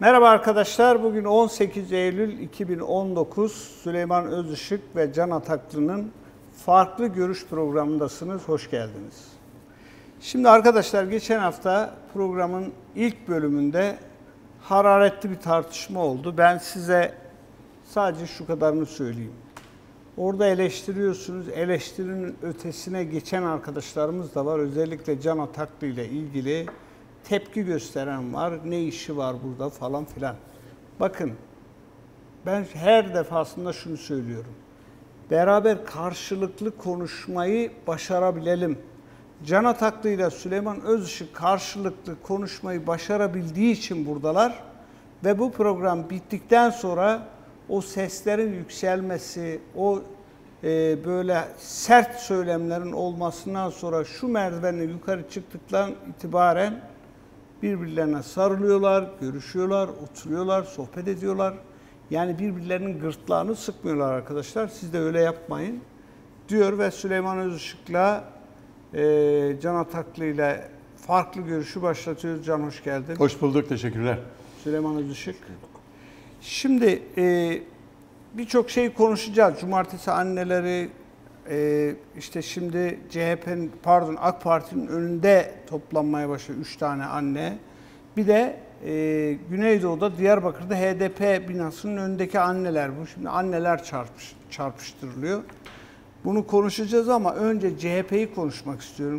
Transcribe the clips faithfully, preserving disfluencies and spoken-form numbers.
Merhaba arkadaşlar. Bugün on sekiz Eylül iki bin on dokuz. Süleyman Özışık ve Can Ataklı'nın Farklı Görüş programındasınız. Hoş geldiniz. Şimdi arkadaşlar geçen hafta programın ilk bölümünde hararetli bir tartışma oldu. Ben size sadece şu kadarını söyleyeyim. Orada eleştiriyorsunuz. Eleştirinin ötesine geçen arkadaşlarımız da var. Özellikle Can Ataklı ile ilgili tepki gösteren var. Ne işi var burada falan filan. Bakın ben her defasında şunu söylüyorum. Beraber karşılıklı konuşmayı başarabilelim. Can Ataklı ile Süleyman Özışık karşılıklı konuşmayı başarabildiği için buradalar. Ve bu program bittikten sonra o seslerin yükselmesi, o e, böyle sert söylemlerin olmasından sonra şu merdivenle yukarı çıktıktan itibaren birbirlerine sarılıyorlar, görüşüyorlar, oturuyorlar, sohbet ediyorlar. Yani birbirlerinin gırtlağını sıkmıyorlar arkadaşlar. Siz de öyle yapmayın diyor ve Süleyman Özışık'la e, Can Ataklı ile farklı görüşü başlatıyoruz. Can hoş geldin. Hoş bulduk, teşekkürler. Süleyman Özışık. Şimdi e, birçok şey konuşacağız. Cumartesi anneleri, e, işte şimdi C H P'nin, pardon AK Parti'nin önünde toplanmaya başladı üç tane anne. Bir de e, Güneydoğu'da, Diyarbakır'da H D P binasının önündeki anneler bu. Şimdi anneler çarpış, çarpıştırılıyor. Bunu konuşacağız ama önce C H P'yi konuşmak istiyorum.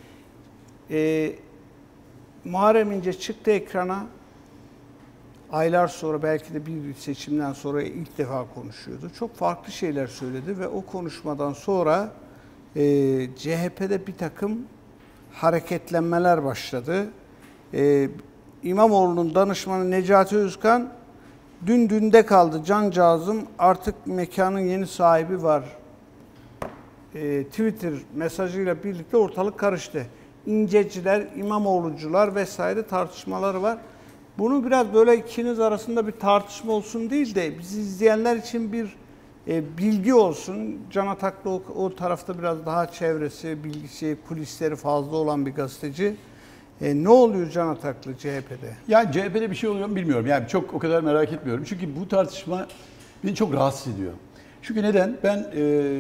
E, Muharrem İnce çıktı ekrana. Aylar sonra, belki de bir seçimden sonra ilk defa konuşuyordu. Çok farklı şeyler söyledi ve o konuşmadan sonra e, C H P'de bir takım hareketlenmeler başladı. E, İmamoğlu'nun danışmanı Necati Özkan, dün dünde kaldı cancağızım, artık mekanın yeni sahibi var. E, Twitter mesajıyla birlikte ortalık karıştı. İnceciler, İmamoğlucular vesaire tartışmaları var. Bunu biraz böyle ikiniz arasında bir tartışma olsun değil de bizi izleyenler için bir e, bilgi olsun. Can Ataklı o, o tarafta biraz daha çevresi, bilgisi, kulisleri fazla olan bir gazeteci. E, ne oluyor Can Ataklı C H P'de? Yani C H P'de bir şey oluyor mu bilmiyorum. Yani çok o kadar merak etmiyorum. Çünkü bu tartışma beni çok rahatsız ediyor. Çünkü neden? Ben e,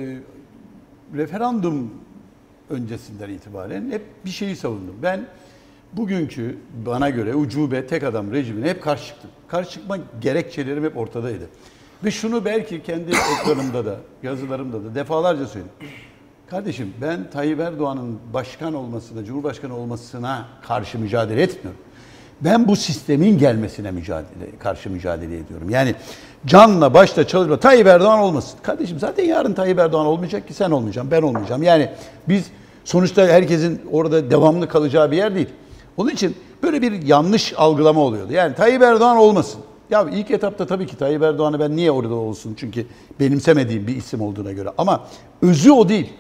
referandum öncesinden itibaren hep bir şeyi savundum. Ben bugünkü bana göre ucube tek adam rejimine hep karşı çıktım. Karşı çıkma gerekçelerim hep ortadaydı. Ve şunu belki kendi ekranımda da, yazılarımda da defalarca söyledim. Kardeşim ben Tayyip Erdoğan'ın başkan olmasına, Cumhurbaşkanı olmasına karşı mücadele etmiyorum. Ben bu sistemin gelmesine mücadele, karşı mücadele ediyorum. Yani canla başla çalışma, Tayyip Erdoğan olmasın. Kardeşim zaten yarın Tayyip Erdoğan olmayacak ki, sen olmayacaksın, ben olmayacağım. Yani biz sonuçta herkesin orada devamlı kalacağı bir yer değil. Onun için böyle bir yanlış algılama oluyordu. Yani Tayyip Erdoğan olmasın. Ya ilk etapta tabii ki Tayyip Erdoğan'ı ben niye orada olsun? Çünkü benimsemediğim bir isim olduğuna göre. Ama özü o değil.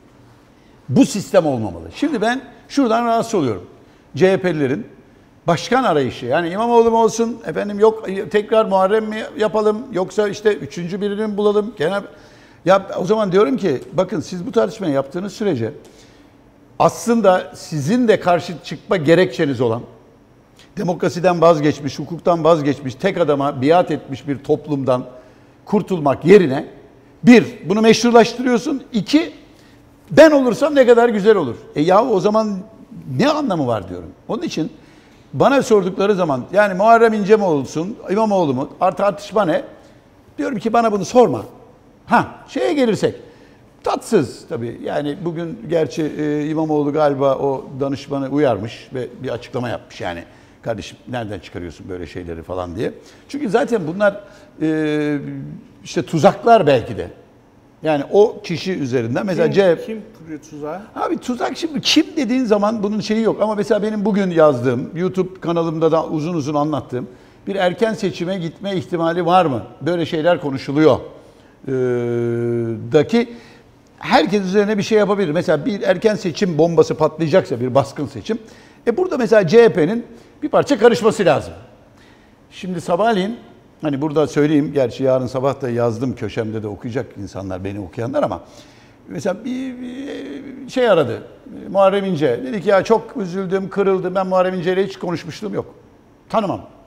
Bu sistem olmamalı. Şimdi ben şuradan rahatsız oluyorum. C H P'lilerin başkan arayışı. Yani İmamoğlu mu olsun? Efendim yok tekrar Muharrem mi yapalım? Yoksa işte üçüncü birini mi bulalım? Genel... Ya o zaman diyorum ki bakın siz bu tartışmayı yaptığınız sürece aslında sizin de karşı çıkma gerekçeniz olan, demokrasiden vazgeçmiş, hukuktan vazgeçmiş, tek adama biat etmiş bir toplumdan kurtulmak yerine, bir, bunu meşrulaştırıyorsun, iki, ben olursam ne kadar güzel olur. E yahu o zaman ne anlamı var diyorum. Onun için bana sordukları zaman, yani Muharrem İnce mi olsun, İmamoğlu mu, tartışma ne? Diyorum ki bana bunu sorma. Ha, şeye gelirsek. Tatsız tabii. Yani bugün gerçi e, İmamoğlu galiba o danışmanı uyarmış ve bir açıklama yapmış. Yani kardeşim nereden çıkarıyorsun böyle şeyleri falan diye. Çünkü zaten bunlar e, işte tuzaklar belki de. Yani o kişi üzerinden mesela Kim, C H P... kim kuruyor tuzağı? Abi tuzak şimdi kim dediğin zaman bunun şeyi yok. Ama mesela benim bugün yazdığım, YouTube kanalımda da uzun uzun anlattığım bir erken seçime gitme ihtimali var mı? Böyle şeyler konuşuluyor. Ee, daki herkes üzerine bir şey yapabilir. Mesela bir erken seçim bombası patlayacaksa, bir baskın seçim. E burada mesela C H P'nin bir parça karışması lazım. Şimdi sabahleyin, hani burada söyleyeyim, gerçi yarın sabah da yazdım, köşemde de okuyacak insanlar, beni okuyanlar ama mesela bir, bir şey aradı Muharrem İnce. Dedi ki ya çok üzüldüm, kırıldım. Ben Muharrem İnce ile hiç konuşmuşluğum yok. Tanımam.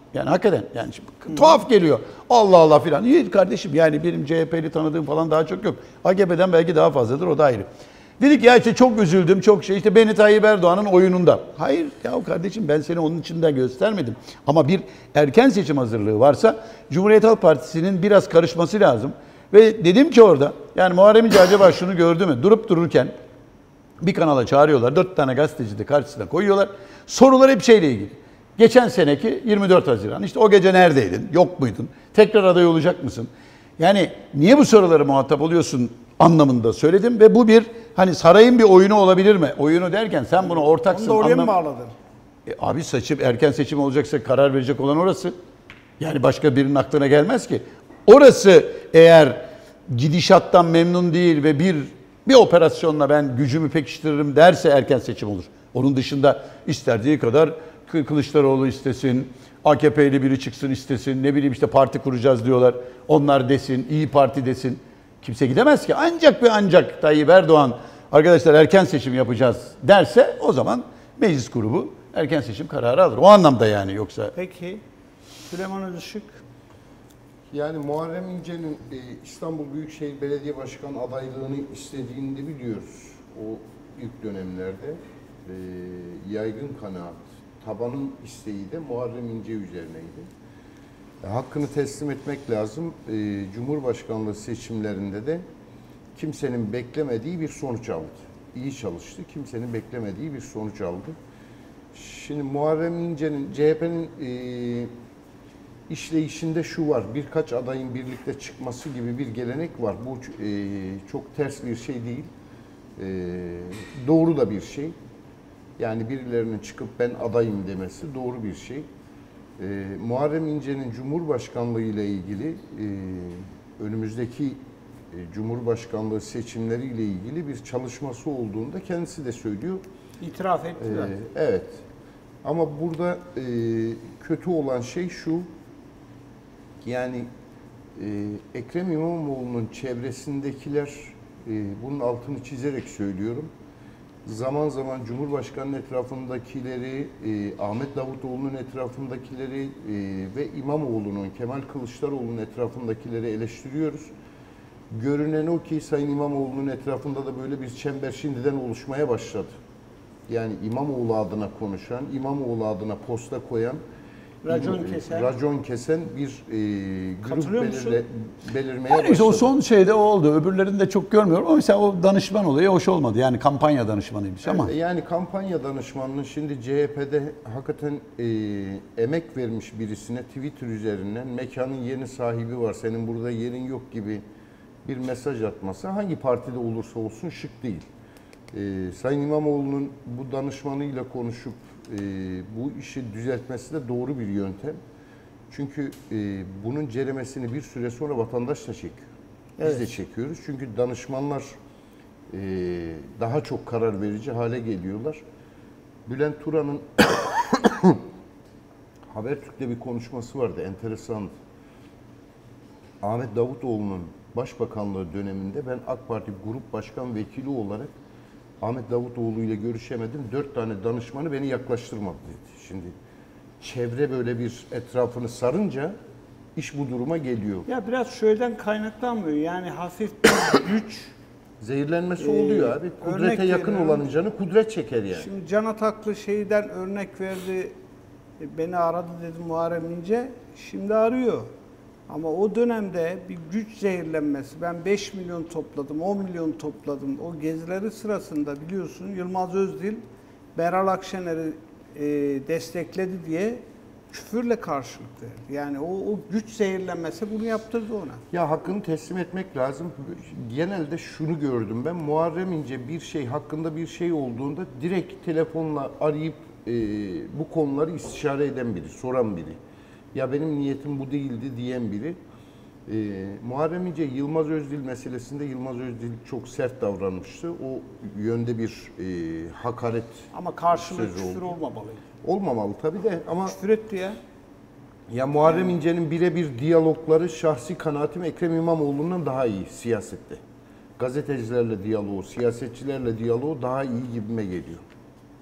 Yani hakikaten yani şimdi, tuhaf geliyor. Allah Allah filan. İyi kardeşim yani benim C H P'li tanıdığım falan daha çok yok. A K P'den belki daha fazladır, o da ayrı. Dedik ya işte çok üzüldüm, çok şey işte beni Tayyip Erdoğan'ın oyununda. Hayır ya kardeşim, ben seni onun için de göstermedim. Ama bir erken seçim hazırlığı varsa Cumhuriyet Halk Partisi'nin biraz karışması lazım. Ve dedim ki orada yani Muharrem İnce acaba şunu gördü mü? Durup dururken bir kanala çağırıyorlar. Dört tane gazeteci de karşısına koyuyorlar. Sorular hep şeyle ilgili. Geçen seneki yirmi dört Haziran. İşte o gece neredeydin? Yok muydun? Tekrar aday olacak mısın? Yani niye bu soruları muhatap oluyorsun anlamında söyledim ve bu bir hani sarayın bir oyunu olabilir mi? Oyunu derken sen bunu ortaksın. Onu da oraya anlam- mı bağladın? E, abi seçim, erken seçim olacaksa karar verecek olan orası. Yani başka birinin aklına gelmez ki. Orası eğer gidişattan memnun değil ve bir bir operasyonla ben gücümü pekiştiririm derse erken seçim olur. Onun dışında isterdiği kadar Kılıçdaroğlu istesin, A K P'li biri çıksın istesin, ne bileyim işte parti kuracağız diyorlar. Onlar desin, İyi Parti desin. Kimse gidemez ki. Ancak ve ancak Tayyip Erdoğan arkadaşlar erken seçim yapacağız derse o zaman meclis grubu erken seçim kararı alır. O anlamda yani, yoksa. Peki Süleyman Özışık. Yani Muharrem İnce'nin e, İstanbul Büyükşehir Belediye Başkanı adaylığını istediğini de biliyoruz. O ilk dönemlerde e, yaygın kanaat, tabanın isteği de Muharrem İnce üzerineydi. E, hakkını teslim etmek lazım. E, Cumhurbaşkanlığı seçimlerinde de kimsenin beklemediği bir sonuç aldı. İyi çalıştı, kimsenin beklemediği bir sonuç aldı. Şimdi Muharrem İnce'nin, C H P'nin e, işleyişinde şu var, birkaç adayın birlikte çıkması gibi bir gelenek var. Bu e, çok ters bir şey değil, e, doğru da bir şey. Yani birilerinin çıkıp ben adayım demesi doğru bir şey. E, Muharrem İnce'nin Cumhurbaşkanlığı ile ilgili e, önümüzdeki e, Cumhurbaşkanlığı seçimleri ile ilgili bir çalışması olduğunda kendisi de söylüyor. İtiraf ettiler. Ee, evet. Ama burada e, kötü olan şey şu. Yani e, Ekrem İmamoğlu'nun çevresindekiler, e, bunun altını çizerek söylüyorum. Zaman zaman Cumhurbaşkanı'nın etrafındakileri, e, Ahmet Davutoğlu'nun etrafındakileri e, ve İmamoğlu'nun, Kemal Kılıçdaroğlu'nun etrafındakileri eleştiriyoruz. Görünen o ki Sayın İmamoğlu'nun etrafında da böyle bir çember şimdiden oluşmaya başladı. Yani İmamoğlu adına konuşan, İmamoğlu adına posta koyan, Racon kesen. racon kesen bir e, grup Katılıyor musun? belirle, belirmeye Yani işte başladı. o son şeyde o oldu. Öbürlerini de çok görmüyorum ama mesela o danışman olayı hoş olmadı. Yani kampanya danışmanıymış ama. Yani kampanya danışmanının şimdi C H P'de hakikaten e, emek vermiş birisine Twitter üzerinden mekanın yeni sahibi var, senin burada yerin yok gibi bir mesaj atması hangi partide olursa olsun şık değil. Ee, Sayın İmamoğlu'nun bu danışmanıyla konuşup e, bu işi düzeltmesi de doğru bir yöntem. Çünkü e, bunun ceremesini bir süre sonra vatandaş da çekiyor. Biz Evet. de çekiyoruz. Çünkü danışmanlar e, daha çok karar verici hale geliyorlar. Bülent Turan'ın Habertürk'te bir konuşması vardı, enteresan. Ahmet Davutoğlu'nun başbakanlığı döneminde ben AK Parti Grup Başkan Vekili olarak Ahmet Davutoğlu ile görüşemedim. Dört tane danışmanı beni yaklaştırmadı dedi. Şimdi çevre böyle bir etrafını sarınca iş bu duruma geliyor. Ya biraz şöyden kaynaklanmıyor. Yani hafif bir güç. Zehirlenmesi Ee, oluyor abi. Kudrete örnek yakın veriyorum. olanın canı kudret çeker yani. Şimdi Can Ataklı şeyden örnek verdi. E, Beni aradı dedi Muharrem İnce. Şimdi arıyor. Ama o dönemde bir güç zehirlenmesi. Ben beş milyon topladım, on milyon topladım. O gezileri sırasında biliyorsun Yılmaz Özdil Beral Akşener'i e, destekledi diye küfürle karşılık verdi. Yani o, o güç zehirlenmesi bunu yaptırdı ona. Ya hakkını teslim etmek lazım. Genelde şunu gördüm ben. Muharrem İnce bir şey hakkında bir şey olduğunda direkt telefonla arayıp e, bu konuları istişare eden biri, soran biri. Ya benim niyetim bu değildi diyen biri. E, Muharrem İnce Yılmaz Özdil meselesinde Yılmaz Özdil çok sert davranmıştı. O yönde bir e, hakaret Ama karşılığı sözü küfür oldu. olmamalıydı. Olmamalı tabii de ama Küfür etti ya. ya Muharrem İnce'nin birebir diyalogları şahsi kanaatim Ekrem İmamoğlu'ndan daha iyi siyasette. Gazetecilerle diyaloğu, siyasetçilerle diyaloğu daha iyi gibime geliyor.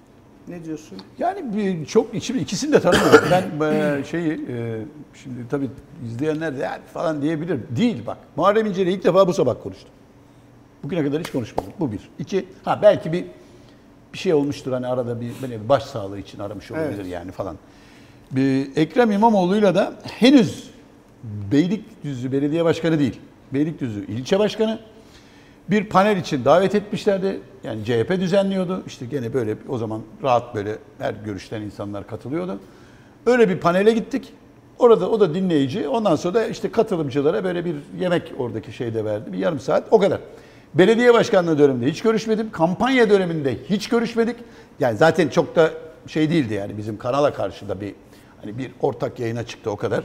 Ne diyorsun? Yani bir, çok şimdi ikisini de tanımıyorum. Ben e, şeyi e, şimdi tabii izleyenler de "Ya" falan diyebilir. Değil bak. Muharrem İnce ile ilk defa bu sabah konuştum. Bugüne kadar hiç konuşmadım. Bu bir. İki, ha belki bir bir şey olmuştur hani arada bir böyle baş sağlığı için aramış olabilir Evet. yani falan. Bir, Ekrem İmamoğlu'yla da henüz Beylikdüzü Belediye Başkanı değil. Beylikdüzü ilçe başkanı. Bir panel için davet etmişlerdi. Yani C H P düzenliyordu. İşte gene böyle o zaman rahat böyle her görüşten insanlar katılıyordu. Öyle bir panele gittik. Orada o da dinleyici. Ondan sonra da işte katılımcılara böyle bir yemek oradaki şeyde verdi. Bir yarım saat o kadar. Belediye başkanlığı döneminde hiç görüşmedim. Kampanya döneminde hiç görüşmedik. Yani zaten çok da şey değildi yani bizim kanala karşı da bir hani bir ortak yayına çıktı o kadar.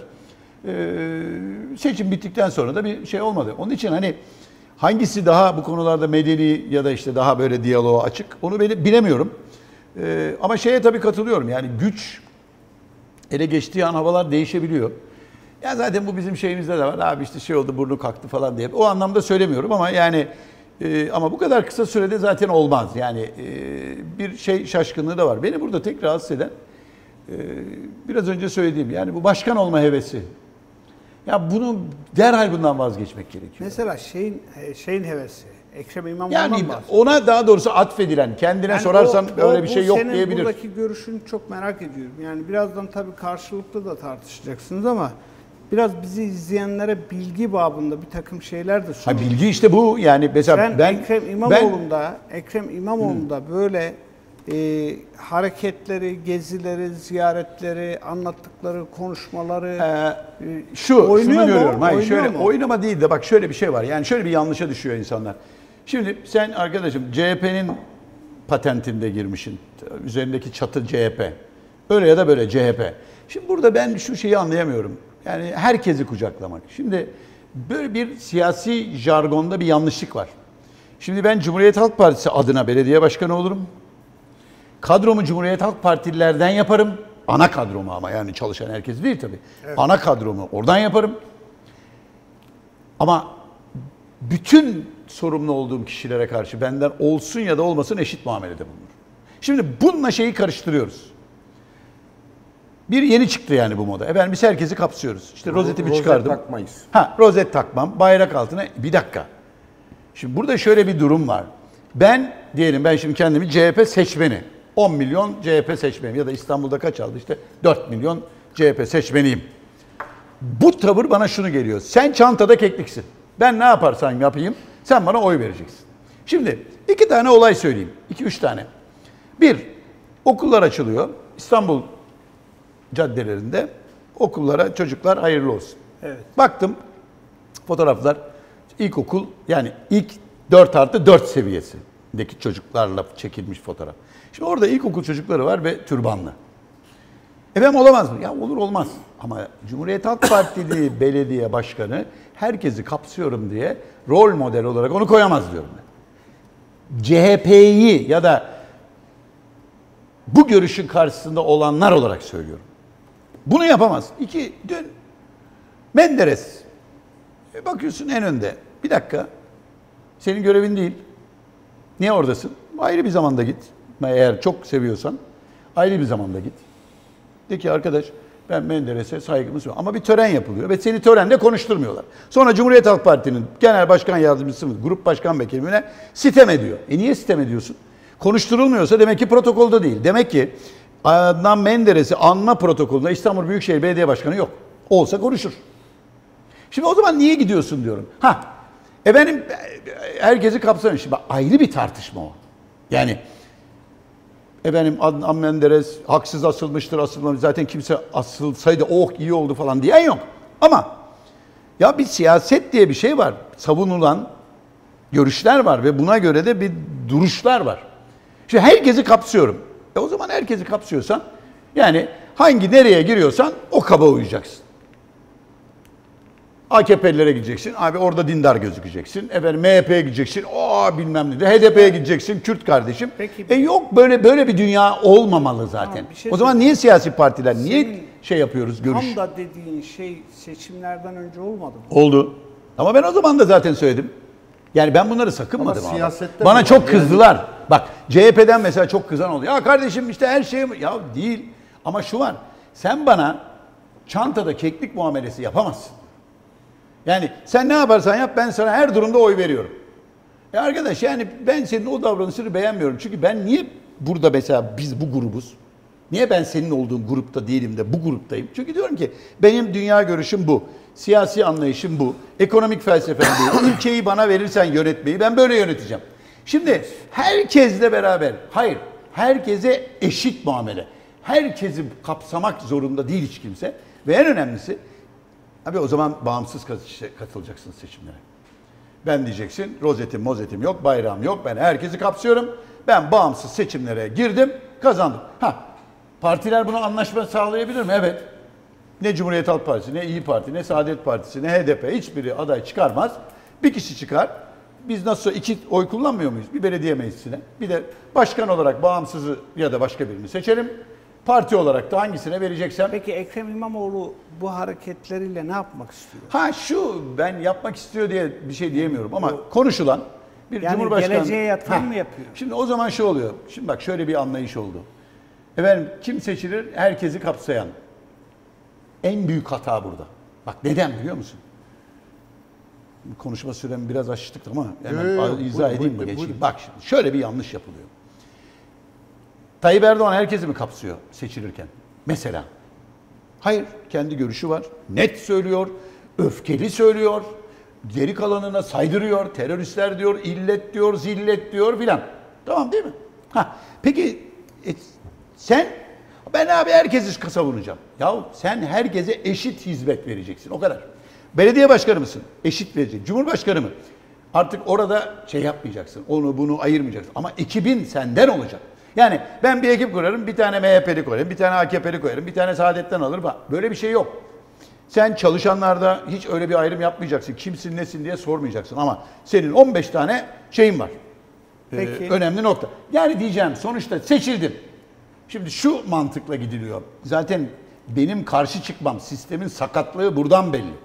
Ee, seçim bittikten sonra da bir şey olmadı. Onun için hani hangisi daha bu konularda medeni ya da işte daha böyle diyaloğa açık onu bilemiyorum. Ee, ama şeye tabii katılıyorum yani güç ele geçtiği an havalar değişebiliyor. Ya zaten bu bizim şeyimizde de var. Abi işte şey oldu burnu kalktı falan diye. O anlamda söylemiyorum ama yani e, ama bu kadar kısa sürede zaten olmaz. Yani e, bir şey şaşkınlığı da var. Beni burada tek rahatsız eden e, biraz önce söylediğim yani bu başkan olma hevesi. Ya bunu derhal bundan vazgeçmek gerekiyor. Mesela şeyin şeyin hevesi. Ekrem İmamoğlu'ndan Yani bahsediyor. ona daha doğrusu atfedilen, kendine Yani sorarsan o- öyle o- bir bu şey yok senin diyebilir. buradaki görüşünü çok merak ediyorum. Yani birazdan tabii karşılıklı da tartışacaksınız ama biraz bizi izleyenlere bilgi babında bir takım şeyler de Ha sorun. bilgi işte bu yani mesela Sen ben Ekrem İmamoğlu'nda Ekrem İmamoğlu'nda böyle e, hareketleri, gezileri, ziyaretleri, anlattıkları konuşmaları Ee, şu, Oynuyor şunu mu? görüyorum. Hayır, Oynuyor şöyle mu? oynama değil de bak şöyle bir şey var. Yani şöyle bir yanlışa düşüyor insanlar. Şimdi sen arkadaşım C H P'nin patentinde girmişsin. Üzerindeki çatı C H P. Öyle ya da böyle C H P. Şimdi burada ben şu şeyi anlayamıyorum. Yani herkesi kucaklamak. Şimdi böyle bir siyasi jargonda bir yanlışlık var. Şimdi ben Cumhuriyet Halk Partisi adına belediye başkanı olurum. Kadromu Cumhuriyet Halk Partililerden yaparım. Ana kadromu ama yani çalışan herkes değil tabii. Evet. Ana kadromu oradan yaparım. Ama bütün sorumlu olduğum kişilere karşı benden olsun ya da olmasın eşit muamelede bulunur. Şimdi bununla şeyi karıştırıyoruz. Bir yeni çıktı yani bu moda. Efendim biz herkesi kapsıyoruz. İşte rozetimi Rozet çıkardım. takmayız. Ha rozet takmam, bayrak altına. Bir dakika. Şimdi burada şöyle bir durum var. Ben diyelim ben şimdi kendimi C H P seçmeni. on milyon C H P seçmenim ya da İstanbul'da kaç aldı işte dört milyon C H P seçmeniyim. Bu tavır bana şunu geliyor. Sen çantada kekliksin. Ben ne yaparsam yapayım sen bana oy vereceksin. Şimdi iki tane olay söyleyeyim. İki üç tane. Bir, okullar açılıyor. İstanbul caddelerinde okullara çocuklar hayırlı olsun. Evet. Baktım fotoğraflar ilkokul yani ilk dört artı dört seviyesindeki çocuklarla çekilmiş fotoğraf. Şimdi orada ilkokul çocukları var ve türbanlı. Efendim olamaz mı? Ya olur olmaz. Ama Cumhuriyet Halk Partili belediye başkanı herkesi kapsıyorum diye rol model olarak onu koyamaz diyorum ben. C H P'yi ya da bu görüşün karşısında olanlar olarak söylüyorum. Bunu yapamaz. İki, dün Menderes. E bakıyorsun en önde. Bir dakika. Senin görevin değil. Niye oradasın? Ayrı bir zamanda git. Eğer çok seviyorsan ayrı bir zamanda git. De ki arkadaş ben Menderes'e saygımı sunuyorum. Ama bir tören yapılıyor ve seni törende konuşturmuyorlar. Sonra Cumhuriyet Halk Parti'nin genel başkan yardımcısı mı, grup başkan vekiline sitem ediyor. E niye sitem ediyorsun? Konuşturulmuyorsa demek ki protokolda değil. Demek ki Adnan Menderes'i anma protokolünde İstanbul Büyükşehir Belediye Başkanı yok. Olsa konuşur. Şimdi o zaman niye gidiyorsun diyorum. Ha, efendim herkesi kapsamış. Şimdi ayrı bir tartışma o. Yani efendim Adnan Menderes haksız asılmıştır, asılmamış. Zaten kimse asılsaydı oh iyi oldu falan diyen yok. Ama ya bir siyaset diye bir şey var. Savunulan görüşler var ve buna göre de bir duruşlar var. Şimdi herkesi kapsıyorum. E o zaman herkesi kapsıyorsan yani hangi nereye giriyorsan o kaba uyacaksın. A K P'lilere gideceksin. Abi orada dindar gözükeceksin. Efendim M H P'ye gideceksin. O bilmem ne. H D P'ye gideceksin. Kürt kardeşim. Peki, e yok böyle böyle bir dünya olmamalı zaten. Tamam, şey o zaman niye siyasi partiler niye Senin şey yapıyoruz görüş? tam da dediğin şey seçimlerden önce olmadı mı? Oldu. Ama ben o zaman da zaten söyledim. Yani ben bunları sakınmadım Ama ama. siyasette Bana bu çok var. kızdılar. Bak C H P'den mesela çok kızan oluyor. Ya kardeşim işte her şey ya değil. Ama şu var. Sen bana çantada keklik muamelesi yapamazsın. Yani sen ne yaparsan yap ben sana her durumda oy veriyorum. Ya arkadaş yani ben senin o davranışını beğenmiyorum. Çünkü ben niye burada mesela biz bu grubuz? Niye ben senin olduğun grupta değilim de bu gruptayım? Çünkü diyorum ki benim dünya görüşüm bu. Siyasi anlayışım bu. Ekonomik felsefem bu. Ülkeyi bana verirsen yönetmeyi ben böyle yöneteceğim. Şimdi herkesle beraber, hayır herkese eşit muamele. Herkesi kapsamak zorunda değil hiç kimse. Ve en önemlisi abi o zaman bağımsız katılacaksın seçimlere. Ben diyeceksin rozetim mozetim yok, bayrağım yok. Ben herkesi kapsıyorum. Ben bağımsız seçimlere girdim, kazandım. Ha, partiler buna anlaşma sağlayabilir mi? Evet. Ne Cumhuriyet Halk Partisi, ne İyi Parti, ne Saadet Partisi, ne H D P hiçbiri aday çıkarmaz. Bir kişi çıkar. Biz nasıl iki oy kullanmıyor muyuz? Bir belediye meclisine. Bir de başkan olarak bağımsızı ya da başka birini seçelim. Parti olarak da hangisine vereceksem. Peki Ekrem İmamoğlu bu hareketleriyle ne yapmak istiyor? Ha şu ben yapmak istiyor diye bir şey diyemiyorum ama o, konuşulan bir yani Cumhurbaşkanı. Geleceğe yatırım mı yapıyor? Şimdi o zaman şu oluyor. Şimdi bak şöyle bir anlayış oldu. Efendim kim seçilir? Herkesi kapsayan. En büyük hata burada. Bak neden biliyor musun? Konuşma süremi biraz açtık ama hemen Yo, yo, izah buyurun, edeyim mi? buyurun, Geçeyim. buyurun. Bak şimdi şöyle bir yanlış yapılıyor. Tayyip Erdoğan herkesi mi kapsıyor seçilirken? Mesela. Hayır, kendi görüşü var. Net söylüyor, öfkeli söylüyor. Geri kalanına saydırıyor, teröristler diyor, illet diyor, zillet diyor filan. Tamam değil mi? Ha, peki e, sen, ben abi herkesi savunacağım. Ya sen herkese eşit hizmet vereceksin, o kadar. Belediye başkanı mısın? Eşit vereceksin. Cumhurbaşkanı mı? Artık orada şey yapmayacaksın, onu bunu ayırmayacaksın. Ama ekibin senden olacak. Yani ben bir ekip kurarım, bir tane M H P'li koyarım, bir tane A K P'li koyarım, bir tane Saadet'ten alırım. Böyle bir şey yok. Sen çalışanlarda hiç öyle bir ayrım yapmayacaksın. Kimsin, nesin diye sormayacaksın. Ama senin on beş tane şeyin var. Peki. Ee, önemli nokta. Yani diyeceğim sonuçta seçildin. Şimdi şu mantıkla gidiliyor. Zaten benim karşı çıkmam, sistemin sakatlığı buradan belli.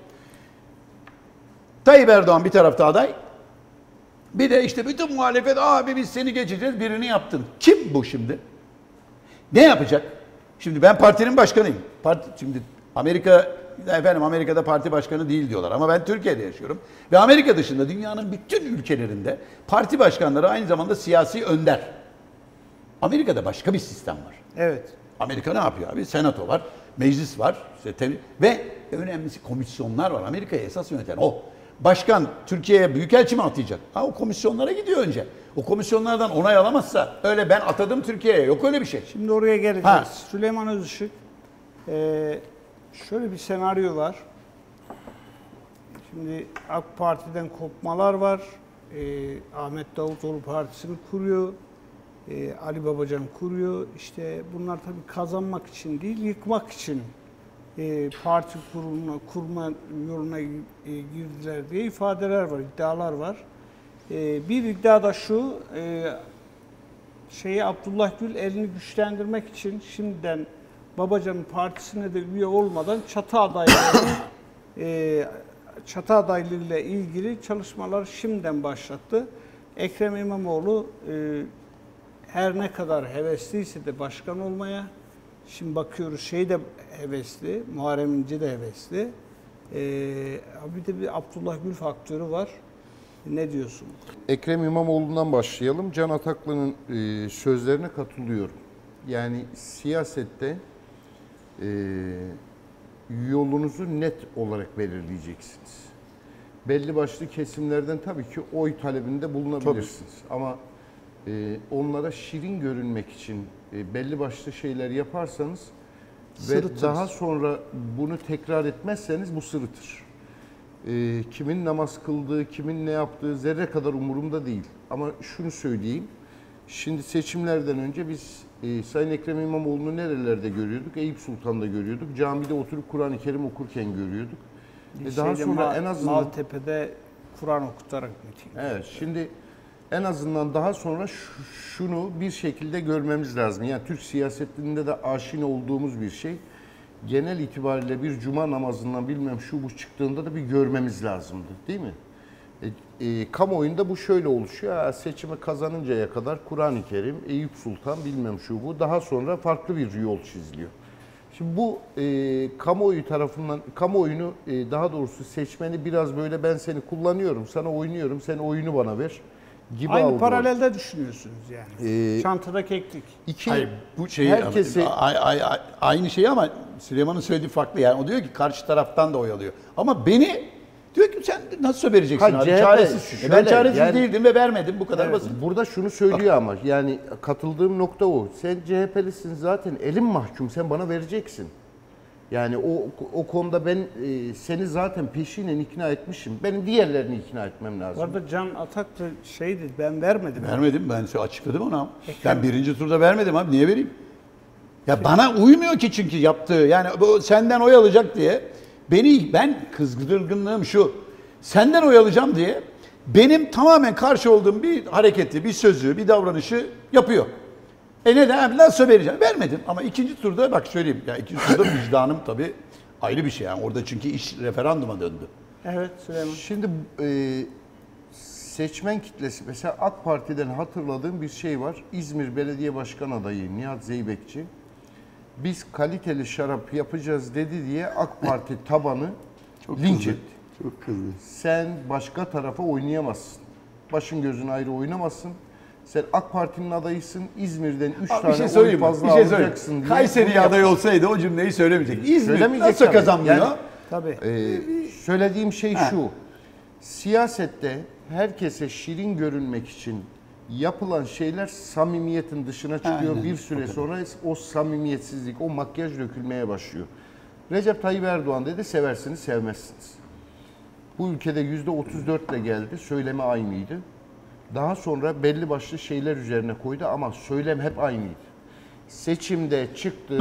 Tayyip Erdoğan bir tarafta aday. Bir de işte bütün muhalefet abi biz seni geçeceğiz birini yaptın. Kim bu şimdi? Ne yapacak? Şimdi ben partinin başkanıyım. Parti, şimdi Amerika, efendim Amerika'da parti başkanı değil diyorlar ama ben Türkiye'de yaşıyorum. Ve Amerika dışında dünyanın bütün ülkelerinde parti başkanları aynı zamanda siyasi önder. Amerika'da başka bir sistem var. Evet. Amerika ne yapıyor abi? Senato var, meclis var işte ve önemlisi komisyonlar var. Amerika'yı esas yöneten o. Başkan Türkiye'ye büyükelçi mi atayacak? Ha, o komisyonlara gidiyor önce. O komisyonlardan onay alamazsa öyle ben atadım Türkiye'ye yok öyle bir şey. Şimdi oraya geleceğiz. Ha. Süleyman Özışık e, şöyle bir senaryo var. Şimdi AK Parti'den kopmalar var. E, Ahmet Davutoğlu Partisi'ni kuruyor. E, Ali Babacan kuruyor. İşte bunlar tabii kazanmak için değil, yıkmak için e, parti kuruluna, kurma yoluna e, girdiler diye ifadeler var, iddialar var. E, bir iddia da şu, e, şeyi Abdullah Gül elini güçlendirmek için şimdiden Babacan'ın partisine de üye olmadan çatı adaylarını e, çatı adaylığıyla ilgili çalışmalar şimdiden başlattı. Ekrem İmamoğlu e, her ne kadar hevesliyse de başkan olmaya, şimdi bakıyoruz şey de hevesli, Muharrem İnce de hevesli. Ee, bir de bir Abdullah Gül faktörü var. Ne diyorsun? Ekrem İmamoğlu'ndan başlayalım. Can Ataklı'nın e, sözlerine katılıyorum. Yani siyasette e, yolunuzu net olarak belirleyeceksiniz. Belli başlı kesimlerden tabii ki oy talebinde bulunabilirsiniz. Tabii. Ama e, onlara şirin görünmek için e, belli başlı şeyler yaparsanız sırıtır. Ve daha sonra bunu tekrar etmezseniz bu sırıtır. E, kimin namaz kıldığı, kimin ne yaptığı zerre kadar umurumda değil. Ama şunu söyleyeyim. Şimdi seçimlerden önce biz e, Sayın Ekrem İmamoğlu'nu nerelerde görüyorduk? Eyüp Sultan'da görüyorduk. Camide oturup Kur'an-ı Kerim okurken görüyorduk. E, daha sonra Ma- en azından Maltepe'de Kur'an okutarak miting. Evet, şimdi en azından daha sonra şunu bir şekilde görmemiz lazım. Yani Türk siyasetinde de aşina olduğumuz bir şey. Genel itibariyle bir cuma namazından bilmem şu bu çıktığında da bir görmemiz lazımdı, değil mi? E, e, kamuoyunda bu şöyle oluşuyor. Ha, seçimi kazanıncaya kadar Kur'an-ı Kerim, Eyüp Sultan bilmem şu bu. Daha sonra farklı bir yol çiziliyor. Şimdi bu e, kamuoyu tarafından, kamuoyunu e, daha doğrusu seçmeni biraz böyle ben seni kullanıyorum, sana oynuyorum, sen oyunu bana ver gibi Aynı algılıyor. paralelde düşünüyorsunuz yani. Ee, Çantada keklik. İki, Hayır, bu şey herkesi... ay- ay- ay- aynı şey ama Süleyman'ın söylediği farklı. Yani o diyor ki karşı taraftan da oy alıyor. Ama beni diyor ki sen nasıl vereceksin Ha, abi? C H P Çaresizsin. E ben şöyle, çaresiz yani- değildim ve vermedim. Bu kadar Evet, basit. burada şunu söylüyor ama yani katıldığım nokta o. Sen C H P'lisin zaten, elin mahkum, sen bana vereceksin. Yani o o konuda ben e, seni zaten peşinen ikna etmişim. Benim diğerlerini ikna etmem Bu lazım. arada Can Atak da şeydi, ben vermedim. Vermedim. Ben size açıkladım ona. Ben birinci turda vermedim abi. Niye vereyim? Ya bana uymuyor ki çünkü yaptığı. Yani bu senden oy alacak diye. Beni, ben kızgınlığım şu. Senden oy alacağım diye benim tamamen karşı olduğum bir hareketi, bir sözü, bir davranışı yapıyor. E neden? Nasıl vereceğim? Vermedim. Ama ikinci turda bak söyleyeyim. Ya ikinci turda vicdanım tabii ayrı bir şey. Yani orada çünkü iş referanduma döndü. Evet Süleyman. Şimdi e, seçmen kitlesi, mesela AK Parti'den hatırladığım bir şey var. İzmir Belediye Başkan adayı Nihat Zeybekçi. Biz kaliteli şarap yapacağız dedi diye AK Parti tabanı Çok linç kızdı. etti. Çok kızdı. Sen başka tarafa oynayamazsın. Başın gözün ayrı oynamazsın. Sen AK Parti'nin adayısın. İzmir'den üç Abi tane bir şey oy söyleyeyim mi? fazla Bir şey söyleyeyim. alacaksın diye. Kayseri'ye bunu aday yap- olsaydı o cümleyi söylemeyecek. İzmir Söylemeyecek nasıl tabii. kazanmıyor? Yani- Tabii. Ee, söylediğim şey Ha. şu. Siyasette herkese şirin görünmek için yapılan şeyler samimiyetin dışına çıkıyor. Aynen, Bir süre sonra o samimiyetsizlik, o makyaj dökülmeye başlıyor. Recep Tayyip Erdoğan dedi, seversiniz, sevmezsiniz. Bu ülkede yüzde otuz dört ile geldi, söylemi aynıydı. Daha sonra belli başlı şeyler üzerine koydu ama söylem hep aynıydı. Seçimde çıktı,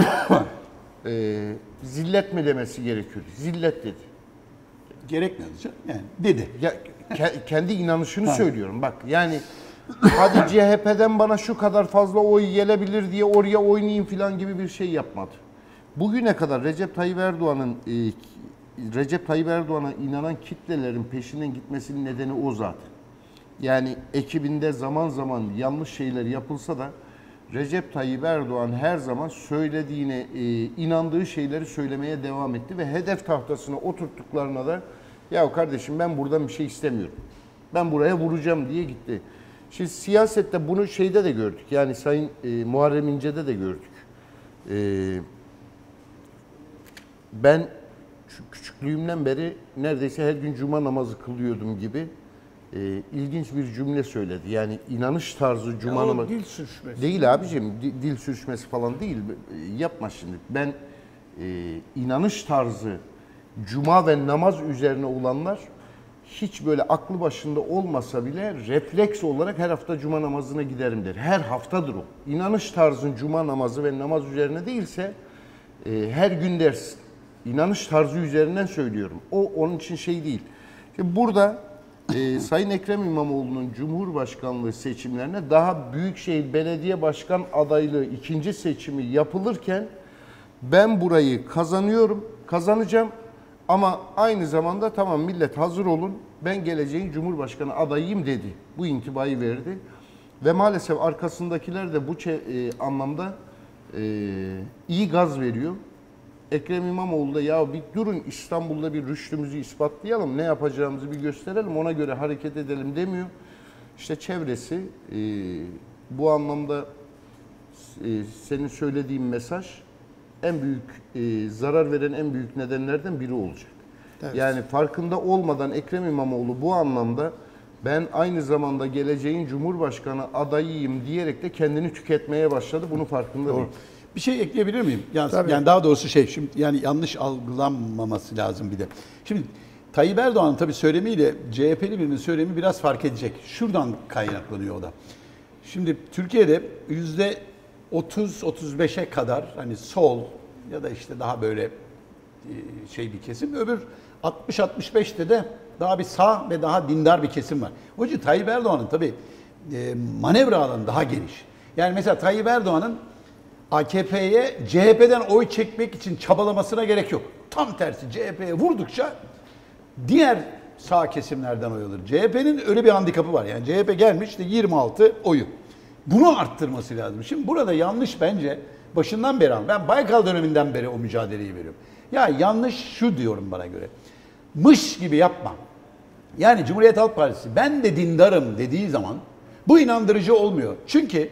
e, zillet mi demesi gerekiyordu? Zillet dedi. Gerekmiyordu canım. Yani dedi. Ya ke- kendi inanışını söylüyorum. Bak yani hadi C H P'den bana şu kadar fazla oy gelebilir diye oraya oynayayım falan gibi bir şey yapmadı. Bugüne kadar Recep Tayyip Erdoğan'ın e, Recep Tayyip Erdoğan'a inanan kitlelerin peşinden gitmesinin nedeni o zaten. Yani ekibinde zaman zaman yanlış şeyler yapılsa da Recep Tayyip Erdoğan her zaman söylediğine, e, inandığı şeyleri söylemeye devam etti ve hedef tahtasına oturttuklarına da ya kardeşim ben buradan bir şey istemiyorum. Ben buraya vuracağım diye gitti. Şimdi siyasette bunu şeyde de gördük. Yani Sayın e, Muharrem İnce'de de gördük. E, ben şu küçüklüğümden beri neredeyse her gün cuma namazı kılıyordum gibi e, ilginç bir cümle söyledi. Yani inanış tarzı cuma Ya o namazı... dil sürçmesi. Değil abicim, di- dil sürçmesi falan değil. E, Yapma şimdi. Ben e, inanış tarzı cuma ve namaz üzerine olanlar hiç böyle aklı başında olmasa bile refleks olarak her hafta cuma namazına giderim der. Her haftadır o. İnanış tarzın cuma namazı ve namaz üzerine değilse e, her gün dersin. İnanış tarzı üzerinden söylüyorum. O onun için şey değil. Şimdi burada e, Sayın Ekrem İmamoğlu'nun Cumhurbaşkanlığı seçimlerine daha Büyükşehir Belediye Başkan adaylığı ikinci seçimi yapılırken ben burayı kazanıyorum, kazanacağım ama aynı zamanda tamam millet hazır olun ben geleceğin Cumhurbaşkanı adayıyım dedi. Bu intibayı verdi ve maalesef arkasındakiler de bu çe- e, anlamda e, iyi gaz veriyor. Ekrem İmamoğlu da ya bir durun İstanbul'da bir rüştümüzü ispatlayalım, ne yapacağımızı bir gösterelim, ona göre hareket edelim demiyor. İşte çevresi e, bu anlamda e, senin söylediğin mesaj en büyük e, zarar veren en büyük nedenlerden biri olacak. Evet. Yani farkında olmadan Ekrem İmamoğlu bu anlamda ben aynı zamanda geleceğin Cumhurbaşkanı adayıyım diyerek de kendini tüketmeye başladı. Bunun farkında değil. Bir şey ekleyebilir miyim? Yani, Tabii. yani daha doğrusu şey, şimdi yani yanlış algılanmaması lazım bir de. Şimdi Tayyip Erdoğan'ın tabii söylemiyle C H P'li birinin söylemi biraz fark edecek. Şuradan kaynaklanıyor o da. Şimdi Türkiye'de yüzde otuz otuz beşe kadar hani sol ya da işte daha böyle e, şey bir kesim. Öbür altmış altmış beşte de daha bir sağ ve daha dindar bir kesim var. O yüzden Tayyip Erdoğan'ın tabii e, manevra alanı daha geniş. Yani mesela Tayyip Erdoğan'ın A K P'ye C H P'den oy çekmek için çabalamasına gerek yok. Tam tersi C H P'ye vurdukça diğer sağ kesimlerden oy alır. C H P'nin öyle bir handikapı var. Yani C H P gelmiş işte yirmi altı oyu. Bunu arttırması lazım. Şimdi burada yanlış bence başından beri, ben Baykal döneminden beri o mücadeleyi veriyorum. Ya yanlış şu diyorum bana göre. Mış gibi yapma. Yani Cumhuriyet Halk Partisi ben de dindarım dediği zaman bu inandırıcı olmuyor. Çünkü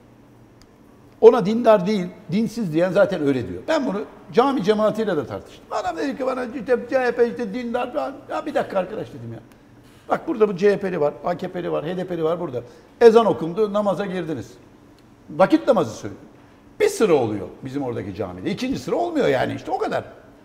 ona dindar değil, dinsiz diyen zaten öyle diyor. Ben bunu cami cemaatiyle de tartıştım. Adam dedi ki bana işte C H P işte dindar. Ya bir dakika arkadaş dedim ya. Bak burada bu C H P'li var, A K P'li var, H D P'li var burada. Ezan okundu, namaza girdiniz. Vakit namazı söylüyor. Bir sıra oluyor bizim oradaki camide. İkinci sıra olmuyor yani işte o kadar.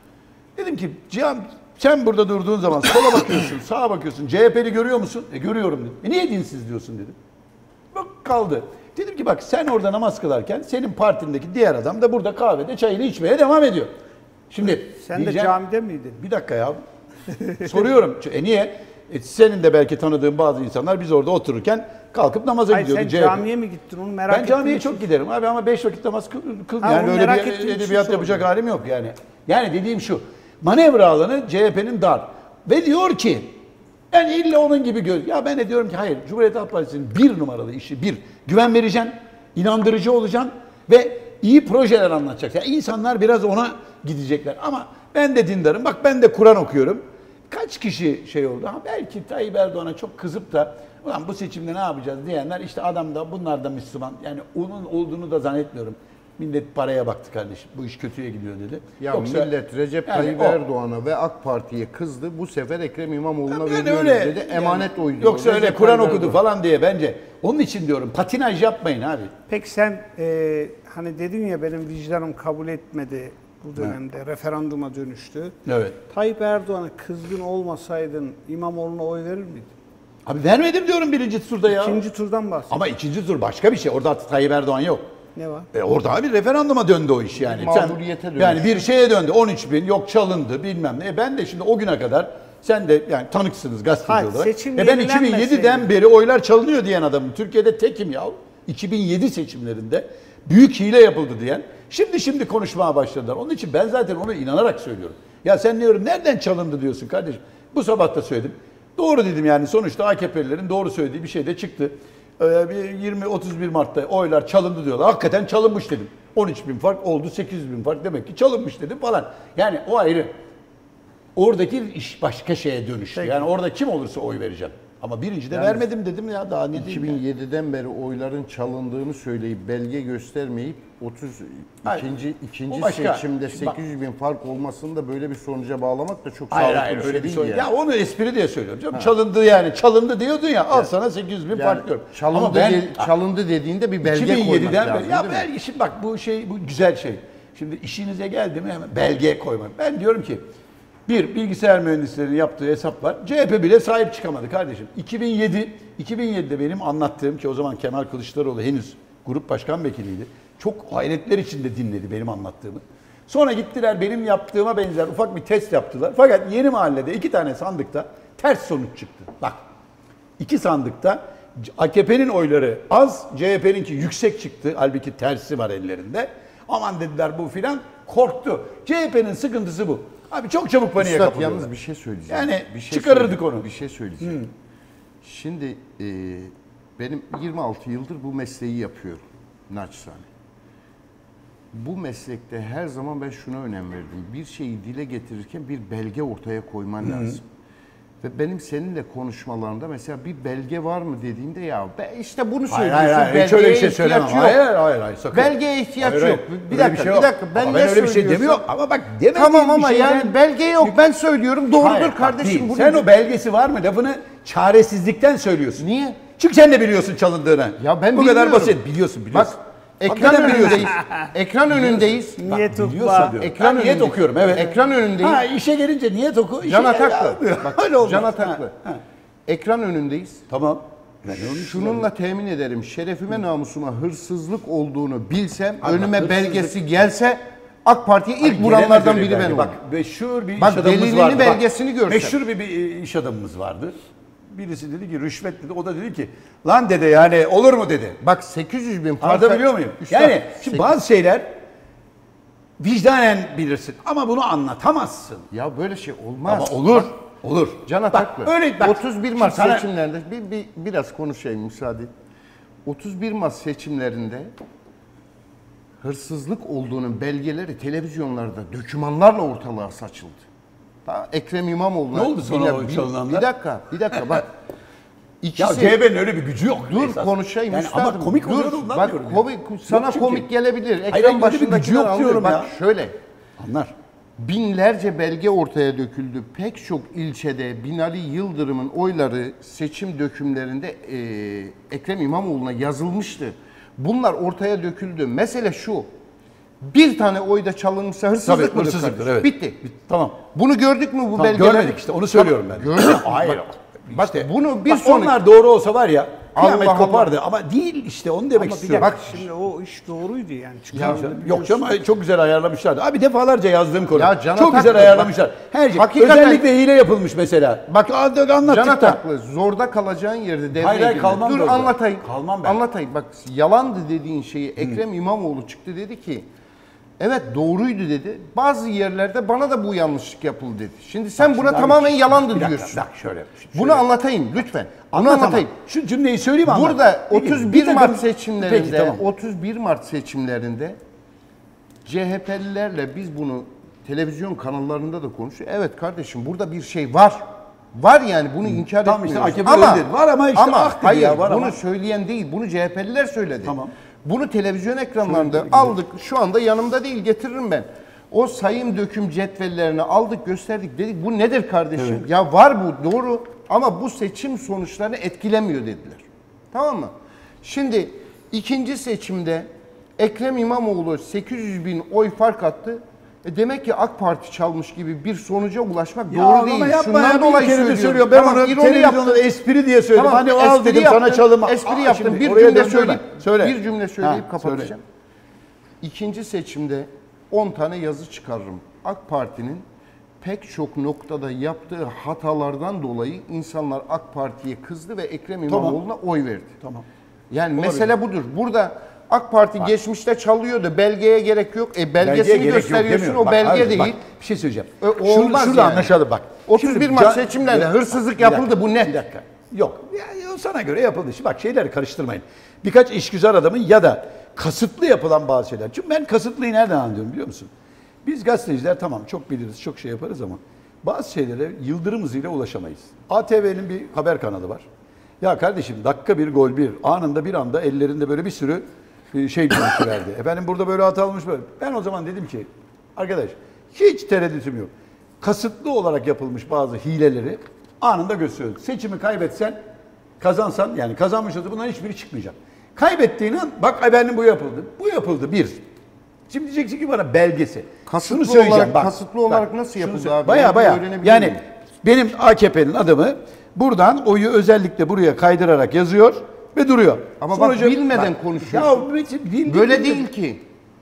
Dedim ki Cihan sen burada durduğun zaman sola bakıyorsun, sağa bakıyorsun. C H P'li görüyor musun? E görüyorum dedim. E niye dinsiz diyorsun dedim. Bak kaldı. Dedim ki bak sen orada namaz kılarken senin partindeki diğer adam da burada kahvede çayını içmeye devam ediyor. Şimdi sen de camide miydin? Bir dakika ya. Soruyorum. E niye? E senin de belki tanıdığın bazı insanlar biz orada otururken kalkıp namaza Hayır, gidiyordu. Sen C H P. camiye mi gittin onu merak ettim. Ben camiye çok giderim abi ama beş vakit namaz kıl, kıl Ha, yani böyle merak bir ettiğim için edebiyat yapacak sordum. halim yok yani. Yani dediğim şu. Manevra alanı C H P'nin dar. Ve diyor ki yani illa onun gibi gör. Ya ben de diyorum ki hayır Cumhuriyet Halk Partisi'nin bir numaralı işi bir. Güven vereceksin, inandırıcı olacaksın ve iyi projeler anlatacaksın. Yani insanlar biraz ona gidecekler ama ben de dindarım. Bak ben de Kur'an okuyorum. Kaç kişi şey oldu? Ha, belki Tayyip Erdoğan'a çok kızıp da ulan bu seçimde ne yapacağız diyenler işte adam da bunlar da Müslüman. Yani onun olduğunu da zannetmiyorum. Millet paraya baktı kardeşim. Bu iş kötüye gidiyor dedi. Ya Yoksa, millet Recep yani Tayyip o- Erdoğan'a ve AK Parti'ye kızdı. Bu sefer Ekrem İmamoğlu'na Yani veriyoruz öyle, dedi. Emanet yani, oydu. Yoksa öyle Recep Kur'an Tayyip okudu Erdoğan. falan diye bence. Onun için diyorum patinaj yapmayın abi. Peki sen e, hani dedin ya benim vicdanım kabul etmedi bu dönemde. Referanduma dönüştü. Evet. Tayyip Erdoğan'a kızgın olmasaydın İmamoğlu'na oy verir miydin? Abi vermedim diyorum birinci turda ya. İkinci turdan bahset. Ama ikinci tur başka bir şey. Orada Tayyip Erdoğan yok. Ne var? E orada abi referanduma döndü o iş yani. Bir mağduriyete dönüştü. Yani bir şeye döndü. on üç bin yok çalındı bilmem ne. E ben de şimdi o güne kadar sen de yani tanıksınız gazeteci Hayır, olarak. seçim E ben iki bin yediden yenilenmeseydi. beri oylar çalınıyor diyen adamım. Türkiye'de tekim ya. iki bin yedi seçimlerinde büyük hile yapıldı diyen. Şimdi şimdi konuşmaya başladılar. Onun için ben zaten ona inanarak söylüyorum. Ya sen diyorum nereden çalındı diyorsun kardeşim. Bu sabah da söyledim. Doğru dedim yani sonuçta A K P'lilerin doğru söylediği bir şey de çıktı. Ee, bir yirmi otuz bir Mart'ta oylar çalındı diyorlar. Hakikaten çalınmış dedim. on üç bin fark oldu, sekiz yüz bin fark demek ki çalınmış dedim falan. Yani o ayrı. Oradaki iş başka şeye dönüştü. Peki. Yani orada kim olursa oy vereceğim. Ama birinci de vermedim dedim ya daha ne diyeyim. iki bin yediden beri oyların çalındığını söyleyip belge göstermeyip otuz Hayır, ikinci o ikinci başka. seçimde Şimdi bak- sekiz yüz bin fark olmasını da böyle bir sonuca bağlamak da çok Hayır sağlıklı hayır bir öyle şey bir değil şey. yani. Ya onu espri diye söylüyorum canım. Çalındı yani. Çalındı diyordun ya. Al sana sekiz yüz bin Yani fark diyorum. çalındı, Ama ben de- çalındı dediğinde bir belge koymak iki bin yediden lazım beri. Ya değil mi? belge şimdi bak bu şey bu güzel şey. Şimdi işinize geldi mi hemen belge koymak. Ben diyorum ki bir bilgisayar mühendislerinin yaptığı hesap var. C H P bile sahip çıkamadı kardeşim. iki bin yedi iki bin yedide benim anlattığım ki o zaman Kemal Kılıçdaroğlu henüz grup başkan vekiliydi. Çok hayretler içinde dinledi benim anlattığımı. Sonra gittiler benim yaptığıma benzer ufak bir test yaptılar. Fakat Yeni Mahalle'de iki tane sandıkta ters sonuç çıktı. Bak iki sandıkta A K P'nin oyları az, C H P'ninki yüksek çıktı. Halbuki tersi var ellerinde. Aman dediler bu filan korktu. C H P'nin sıkıntısı bu. Abi çok çabuk paniğe Üstad kapılıyorlar. yalnız bir şey söyleyeceğim. Yani bir şey çıkarırdık söyle- onu. Bir şey söyleyeceğim. Şimdi e, benim yirmi altı yıldır bu mesleği yapıyorum. Naçizane. Bu meslekte her zaman ben şuna önem verdim. Bir şeyi dile getirirken bir belge ortaya koyman lazım. Ve benim seninle konuşmalarında mesela bir belge var mı dediğimde ya ben işte bunu Hayır söylüyorsun. hayır hayır. Hiç belgeye öyle bir şey ihtiyaç söylemem. yok. Hayır hayır hayır sakın. Belgeye ihtiyaç Hayır, hayır. yok. Bir Öyle dakika, şey bir yok. dakika. Ben Ama ne ben öyle bir şey söylüyorsam- demiyorum. Ama bak demediğim Tamam ama bir şeyden... yani belge yok. Ben söylüyorum. Doğrudur Hayır, bak kardeşim. değil. Bunu Sen o belgesi var mı lafını çaresizlikten söylüyorsun. Niye? Çünkü sen de biliyorsun çalındığını. Ya ben Bu kadar bilmiyorum. basit. Biliyorsun biliyorsun. Bak ekran Hakikaten biliyorsun. önündeyiz. ekran önündeyiz. Bak, Niyet biliyorsun okuma. diyorum. Ekran Ben niyet önünde- okuyorum evet. Ekran önündeyiz. Ha işe gelince niyet oku. işe Can gel- Ataklı. yapmıyor. Bak, Öyle olmaz. Can Ha, Ataklı. ha. Ekran önündeyiz. Tamam. Ben de onun için Şununla temin ederim. Şerefime namusuma hırsızlık olduğunu bilsem, Abi önüme bak, belgesi gelse AK Parti'ye ilk Gelemez vuranlardan öyle biri belge. ben olurum. Bak meşhur bir Bak, iş adamımız delilini, vardı. Bak, belgesini görsem. Meşhur bir, bir iş adamımız vardı. Birisi dedi ki rüşvet dedi. O da dedi ki lan dede yani olur mu dedi. Bak sekiz yüz bin fark. Anlatabiliyor muyum? Üstad, Yani şimdi sek- bazı şeyler vicdanen bilirsin ama bunu anlatamazsın. Ya böyle şey olmaz. Ama olur. Bak, Olur. Can Bak, Ataklı. öyle bak, otuz bir Mart sana- seçimlerinde bir, bir biraz konuşayım müsaade. otuz bir Mart seçimlerinde hırsızlık olduğunun belgeleri televizyonlarda dokümanlarla ortalığa saçıldı. Ta Ekrem İmamoğlu'na... Ne oldu sonra bir- o bir- çalınanlar? Bir dakika, bir dakika bak. Ya İkisi, C H P'nin öyle bir gücü yok. dur esas. konuşayım yani üstadım. Ama komik dur, oluyor da ondan bak, diyorum. ya. komik, sana Yok çünkü. komik gelebilir. Hayır, Ekran öyle bir gücü başındakiler yok anlıyor. diyorum Bak ya. şöyle. Anlar. Binlerce belge ortaya döküldü. Pek çok ilçede Binali Yıldırım'ın oyları seçim dökümlerinde e, Ekrem İmamoğlu'na yazılmıştı. Bunlar ortaya döküldü. Mesele şu. Bir tane oyda çalınmışsa hırsızlık Tabii mıdır hırsızlıktır, kardeşim? evet. Bitti. Tamam. Bunu gördük mü bu Tamam, belgeleri? görmedik işte onu söylüyorum ben. Gördük. Hayır. Bak İşte, bunu bir bak sonraki... onlar doğru olsa var ya kıyamet Allah kopardı ama değil işte onu demek Ama bir istiyorum. dakika Bak- şimdi o iş doğruydu yani. Çünkü Ya- Yok canım çok güzel ayarlamışlardı. Abi defalarca yazdığım konu. Ya Can çok Ataklı, güzel ayarlamışlar. bak, Her şey. hakikaten- Özellikle hile yapılmış mesela. Bak anlattık Can da. Ataklı zorda kalacağın yerde devreye Hayır, hayır, girdi. kalmam Dur da orada. anlatayım. Kalmam ben. Anlatayım. Bak yalandı dediğin şeyi Ekrem İmamoğlu çıktı dedi ki evet doğruydu dedi. Bazı yerlerde bana da bu yanlışlık yapıldı dedi. Şimdi sen Bak buna şimdi abi, tamamen yalandı bir dakika, diyorsun. Bak şöyle. şöyle. Bunu anlatayım lütfen. Bunu Anlat ama. anlatayım. Şu cümleyi söyleyeyim anlat. Burada Peki, otuz bir bir Mart takım- seçimlerinde Peki, tamam. otuz bir Mart seçimlerinde C H P'lilerle biz bunu televizyon kanallarında da konuşuyoruz. Evet kardeşim burada bir şey var. Var yani bunu inkar Tamam işte etmiyoruz. A K P öyle dedi. Var ama işte ama ah dedi hayır ya, var bunu ama. söyleyen değil. Bunu C H P'liler söyledi. Tamam. Bunu televizyon ekranlarında aldık. Şu anda yanımda değil getiririm ben. O sayım döküm cetvellerini aldık gösterdik dedik. Bu nedir kardeşim? Ya var bu doğru ama bu seçim sonuçlarını etkilemiyor dediler. Tamam mı? Şimdi ikinci seçimde Ekrem İmamoğlu sekiz yüz bin oy fark attı. E demek ki AK Parti çalmış gibi bir sonuca ulaşmak Ya doğru ama değil. yapma Şundan ya, bir dolayı kere de söylüyorum. söylüyor. Ben Tamam, onu ironi televizyonda yaptım. espri diye söyledim. Tamam, hani al espri dedim yaptım, sana çalıma. Espri Aa, yaptım. şimdi Bir oraya cümle döndürme. söyleyeyim. Söyle. Bir cümle söyleyip Ha, kapatacağım. söyle. İkinci seçimde on tane yazı çıkarırım. AK Parti'nin pek çok noktada yaptığı hatalardan dolayı insanlar AK Parti'ye kızdı ve Ekrem Tamam. İmamoğlu'na oy verdi. Tamam. Yani mesele budur. Burada AK Parti geçmişte çalıyordu. Belgeye gerek yok. E belgesini Belgeye gerek yok gösteriyorsun. demiyorum. O Bak, belge hayır, değil. Bak, bir şey söyleyeceğim. E, o Şunu- olmaz şurada yani. anlaşalım bak. otuz bir Şimdi Mart can- seçimlerinde hırsızlık Bir yapıldı, dakika, bu net. Bir dakika. Yok. Ya, o sana göre yapıldı. Şimdi bak şeyleri karıştırmayın. Birkaç işgüzar adamın ya da kasıtlı yapılan bazı şeyler. Çünkü ben kasıtlıyı nereden anlıyorum biliyor musun? Biz gazeteciler tamam çok biliriz, çok şey yaparız ama bazı şeylere yıldırım hızıyla ulaşamayız. A T V'nin bir haber kanalı var. Ya kardeşim dakika bir gol bir anında bir anda ellerinde böyle bir sürü e, şey verdi. Efendim burada böyle hata olmuş böyle. Ben o zaman dedim ki arkadaş hiç tereddütüm yok. Kasıtlı olarak yapılmış bazı hileleri anında gösteriyoruz. Seçimi kaybetsen kazansan yani kazanmış olsa bunların hiçbiri çıkmayacak. Kaybettiğin an bak efendim bu yapıldı. Bu yapıldı bir. Şimdi diyeceksin ki bana belgesi. Kasıtlı Şunu söyleyeceğim, olarak- bak, kasıtlı bak, olarak nasıl şunu yapıldı söyle- abi? Baya Onu baya. öğrenebilir Yani miyim? benim A K P'nin adımı buradan oyu özellikle buraya kaydırarak yazıyor ve duruyor. Ama bak Sonucu- bilmeden bak, konuşuyorsun. Ya, bil- bil- Böyle bil- değil ki.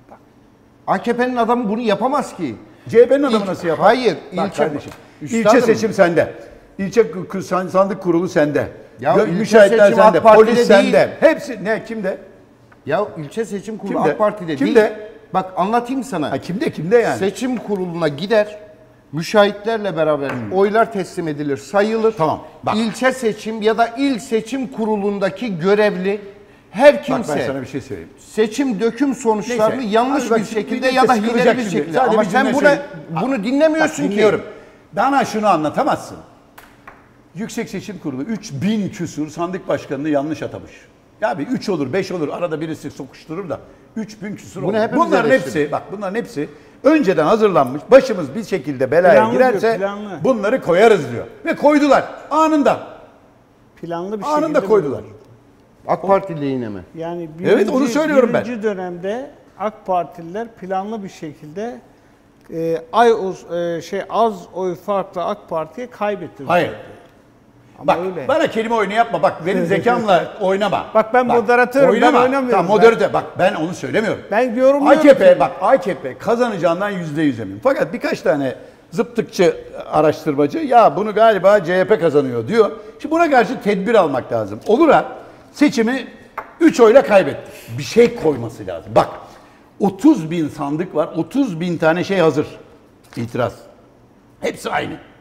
A K P'nin adamı bunu yapamaz ki. C H P'nin adamı İlk- nasıl yapar? Hayır, Bak ilçe- kardeşim. Üstadım. İlçe seçim sende. İlçe k- k- sandık kurulu sende. Ya Gö- ilçe müşahitler seçim sende. AK Parti'de Polis değil. sende. Hepsi ne kimde? Ya ilçe seçim kurulu Kimde? AK Parti'de Kimde? değil. Bak anlatayım sana. Ha kimde kimde yani? Seçim kuruluna gider. Müşahitlerle beraber oylar teslim edilir, sayılır. Tamam, bak. İlçe seçim ya da il seçim kurulundaki görevli her Bak kimse ben sana bir şey söyleyeyim. seçim döküm sonuçlarını Neyse. yanlış Hadi bak bir şimdi şekilde millet ya de da sıkılacak hileli bir şimdi. şekilde. Sadece Ama bir sen cümle buna, söyleyeyim. bunu dinlemiyorsun Bak, ki. dinliyorum. Bana şunu anlatamazsın. Yüksek Seçim Kurulu üç bin küsur sandık başkanını yanlış atamış. Ya bir üç olur, beş olur, arada birisi sokuşturur da üç bin küsur Bunu olur. hepimiz Bunların eleştirdik. hepsi, bak bunların hepsi önceden hazırlanmış. Başımız bir şekilde belaya Planlı diyor, girerse planlı. bunları koyarız diyor. Ve koydular anında. Planlı bir şekilde. Anında koydular. AK Parti lehine mi? Yani Evet, onu söylüyorum ben. birinci dönemde AK Partililer planlı bir şekilde e, ay uz- e, şey az oy farkla AK Parti'ye kaybetti. Hayır. Ama Bak öyle. bana kelime oyunu yapma. Bak benim zekamla oynama. Bak ben moderatörüm, ben oynama. oynamıyorum. Tamam moderatör. Bak ben onu söylemiyorum. Ben yorumluyorum. A K P bak A K P kazanacağından yüzde yüz eminim. Fakat birkaç tane zıptıkçı araştırmacı ya bunu galiba C H P kazanıyor diyor. Şimdi buna karşı tedbir almak lazım. Olur ha seçimi üç oyla kaybetti. Bir şey koyması lazım. Bak otuz bin sandık var. otuz bin tane şey hazır. İtiraz. Hepsi aynı.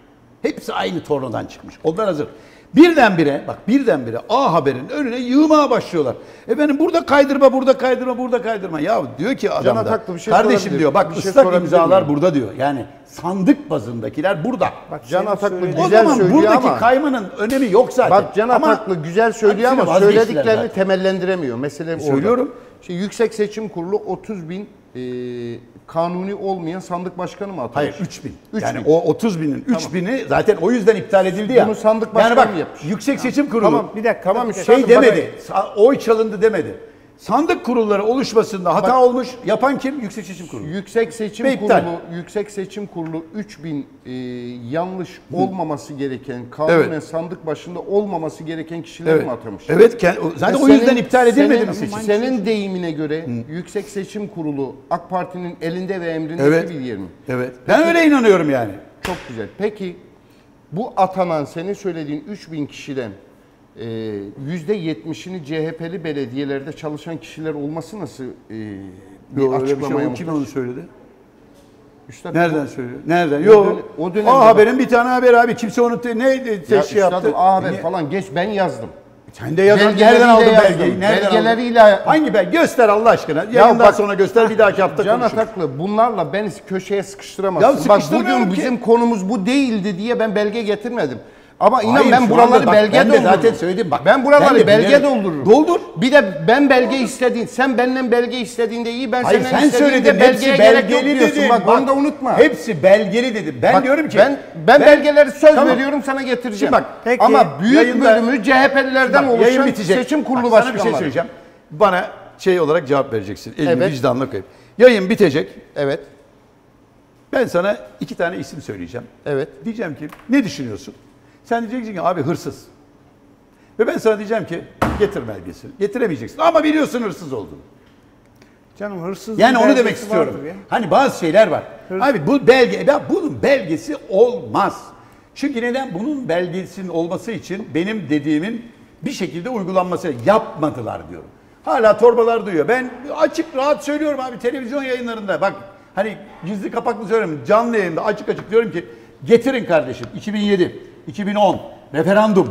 Hepsi aynı tornadan çıkmış. Onlar hazır. Birdenbire, bak birdenbire A Haber'in önüne yığmaya başlıyorlar. Efendim burada kaydırma, burada kaydırma, burada kaydırma. Ya diyor ki adam da, Ataklı bir şey kardeşim sorabilir. diyor bak Bir şey ıslak sorabilir imzalar miyim? burada diyor. Yani sandık bazındakiler burada. Bak, Can senin Ataklı söylediğin- O güzel zaman söylüyor buradaki ama- kaymanın önemi yok zaten. Bak Can Ama Ataklı güzel söylüyor hepsini ama vazgeçtiler söylediklerini zaten. temellendiremiyor. Mesele orada. Söylüyorum. Şimdi Yüksek Seçim Kurulu otuz bin e, kanuni olmayan sandık başkanı mı atamış? Hayır üç bin. Üç Yani bin. o otuz binin üç bini zaten o yüzden iptal edildi ya. Bunu sandık yani başkanı bak, mı yapmış? Yüksek Seçim Kurulu Tamam bir dakika. Tamam bir üstadım, şey demedi. sa- Oy çalındı demedi. Sandık kurulları oluşmasında hata Bak- olmuş. Yapan kim? Yüksek Seçim Kurulu. Yüksek Seçim Ve iptal. Kurulu, Yüksek Seçim Kurulu üç bin e, yanlış olmaması gereken, kanunen Evet. sandık başında olmaması gereken kişileri Evet. mi atamış? Evet. kend- o- Zaten Ve o yüzden senin- iptal edilmedi senin, mi seçim? Senin deyimine göre Yüksek Seçim Kurulu AK Parti'nin elinde ve emrindeki Evet. bir yer mi? Evet. Ben öyle inanıyorum yani. Çok güzel. Peki bu atanan senin söylediğin üç bin kişiden e, yüzde yetmişini C H P'li belediyelerde çalışan kişiler olması nasıl e, bir Yok, öyle bir şey. açıklamaya O kim muhtaç? onu söyledi? Üstad, Nereden bu- söylüyor? Nereden? O Yok. dönem- o dönemde A bak- Haber'in bir tane haber abi. Kimse onu te- ne Ya te- şey yaptı? üstadım A Haber Niye- falan geç ben yazdım. Sen de yazan Belgeleriyle nereden aldın yazdım. belgeyi? Nereden Belgeleriyle- aldın? Hangi belge? Göster Allah aşkına. Yayından bak- sonra göster bir dahaki hafta Can konuşuruz. Ataklı bunlarla beni köşeye sıkıştıramazsın. Ya Bak sıkıştırmıyorum bugün ki. bizim konumuz bu değildi diye ben belge getirmedim. Ama inan Hayır, ben şu buraları anda bak, belge ben de doldururum. zaten söyledim bak. Ben buraları Ben de belge bilerek- doldururum. Doldur. Bir de ben belge istediğin, sen benden belge istediğinde iyi, ben Hayır senden sen istediğinde söyledin. belgeye Hepsi gerek yok belgeli diyorsun. dedin. Bak, onu da unutma. Hepsi belgeli dedim. Ben Bak, diyorum ki. ben ben, belgeleri söz Tamam. veriyorum sana getireceğim. Şimdi bak, peki, ama büyük yayında- bölümü C H P'lilerden Bak, yayın oluşan bitecek. seçim kurulu Bak, sana başkanları. bir şey söyleyeceğim. Bana şey olarak cevap vereceksin. Elini Evet. vicdanına koyup. Yayın bitecek. Evet. Ben sana iki tane isim söyleyeceğim. Evet. Diyeceğim ki ne düşünüyorsun? Sen diyeceksin ki abi hırsız. Ve ben sana diyeceğim ki getir belgesini. Getiremeyeceksin ama biliyorsun hırsız olduğunu. Canım hırsız. Yani onu demek istiyorum. Hani bazı şeyler var. Abi bu belge, ya bunun belgesi olmaz. Çünkü neden? Bunun belgesinin olması için benim dediğimin bir şekilde uygulanması yapmadılar diyorum. Hala torbalar duyuyor. Ben açık rahat söylüyorum abi televizyon yayınlarında. Bak hani gizli kapaklı söylemiyorum. Canlı yayında açık açık diyorum ki getirin kardeşim iki bin yedi, iki bin on referandum.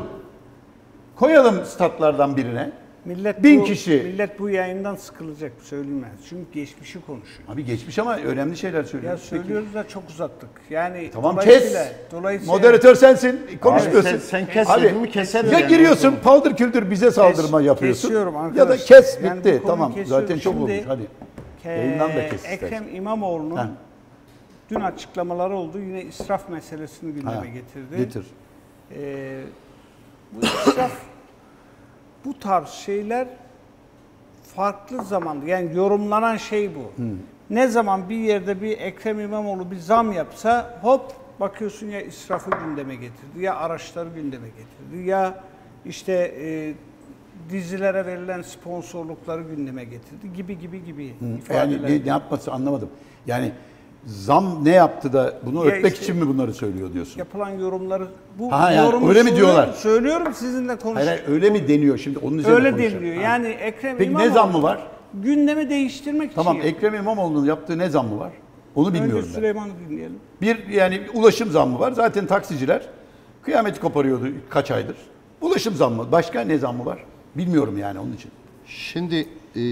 Koyalım statlardan birine. Millet Bin bu, kişi. Millet bu yayından sıkılacak söyleyeyim ben. Çünkü geçmişi konuşuyor. Abi geçmiş ama önemli şeyler Ya söylüyoruz. Peki. söylüyoruz da çok uzattık. Yani Tamam kes. dolayısıyla, dolayısıyla Moderatör sensin. Konuşmuyorsun. Abi sen- sen kes Abi, dediğimi keserim ya yani. giriyorsun paldır küldür bize saldırma Kes- yapıyorsun. kesiyorum Ya da arkadaş. kes Yani bu bitti. konuyu Tamam. kesiyorum. Zaten çok Şimdi- olmuş. Hadi. Ke- Yayından da kes Ekrem istersen. İmamoğlu'nun Ha. dün açıklamaları oldu. Yine israf meselesini gündeme Ha, getirdi. Getir. Ee, bu israf, bu tarz şeyler farklı zamanda, yani yorumlanan şey bu. Ne zaman bir yerde bir Ekrem İmamoğlu bir zam yapsa hop bakıyorsun ya israfı gündeme getirdi, ya araçları gündeme getirdi, ya işte e, dizilere verilen sponsorlukları gündeme getirdi gibi gibi gibi Yani ifadeler. ne, ne yapması anlamadım. Yani zam ne yaptı da bunu Ya örtmek işte- için mi bunları söylüyor diyorsun? Yapılan yorumları bu Ha, yani yorumu öyle mi söylüyorum- diyorlar? Söylüyorum sizinle konuş. Hayır, hayır, öyle mi deniyor şimdi? Onun üzerine Öyle konuşalım. deniliyor. Ha. Yani Ekrem Peki ne İmamoğlu zammı var? gündemi değiştirmek Tamam için. Ekrem İmamoğlu'nun yaptığı ne zammı var? Onu Önce bilmiyorum ben. Süleyman'ı dinleyelim. Bir yani ulaşım zammı var. Zaten taksiciler kıyameti koparıyordu kaç aydır. Ulaşım zammı. Başka ne zammı var? Bilmiyorum yani onun için. Şimdi e,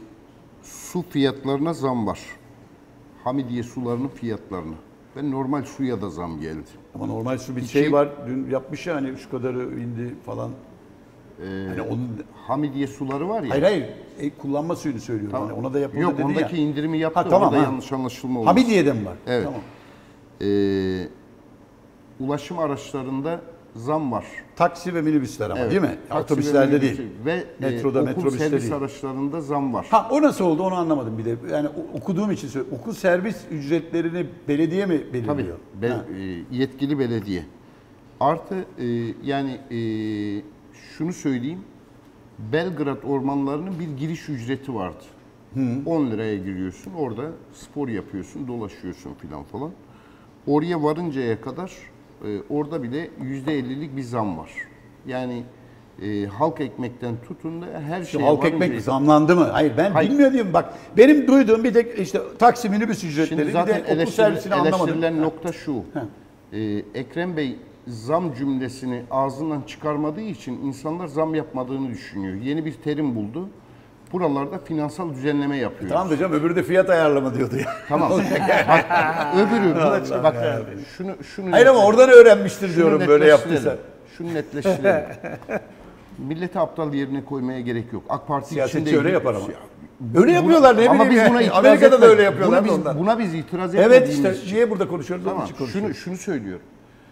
su fiyatlarına zam var. Hamidiye sularının fiyatlarına. Ve normal suya da zam geldi. Ama normal su bir İki- şey var. Dün yapmış ya hani şu kadarı indi falan. hani onun Hamidiye suları var ya. hayır hayır e, kullanma suyunu söylüyorum. Hani ona da yapıldı Yok dedin ondaki ya. indirimi yaptı. Ha, tamam, orada ha. yanlış anlaşılma oldu. Hamidiye'de mi var? Evet. Tamam. Ee, ulaşım araçlarında zam var. Taksi ve minibüsler ama Evet. değil mi? Taksi Otobüslerde ve değil. minibüs- Ve Metroda, e, okul metrobüste servis değil. araçlarında zam var. Ha o nasıl oldu onu anlamadım bir de. Yani o- okuduğum için söylüyorum. Okul servis ücretlerini belediye mi belirliyor? Tabii. Be- Ha. e, yetkili belediye. Artı e, yani e, şunu söyleyeyim. Belgrad ormanlarının bir giriş ücreti vardı. on liraya giriyorsun. Orada spor yapıyorsun, dolaşıyorsun filan falan. Oraya varıncaya kadar e, orada bile yüzde ellilik bir zam var. Yani e, halk ekmekten tutun da her Şu şeye halk varıncaya- ekmek zamlandı mı? Hayır ben Hayır. bilmiyor diyeyim bak. Benim duyduğum bir tek işte taksi minibüs ücretleri Şimdi bir zaten de okul eleştir, servisini anlamadım. eleştirilen Ha. nokta şu. Ee, Ekrem Bey zam cümlesini ağzından çıkarmadığı için insanlar zam yapmadığını düşünüyor. Yeni bir terim buldu. Buralarda finansal düzenleme yapıyor. Tamam hocam, öbürü de fiyat ayarlama diyordu ya. Tamam. Bak, öbürü bak şunu şunu Hayır ama oradan öğrenmiştir şunu diyorum böyle netleştirelim. yaptıysa. Şunu netleştirelim. Milleti aptal yerine koymaya gerek yok. AK Parti Siyasetçi içinde öyle yapar ama. Öyle yapıyorlar ne ama bileyim biz buna ya. itiraz Amerika'da da etmedik. öyle yapıyorlar Buna biz, ondan. buna biz itiraz Evet etmediğimiz işte için. niye burada konuşuyoruz onun Tamam. için konuşuyoruz. Şunu şunu söylüyorum.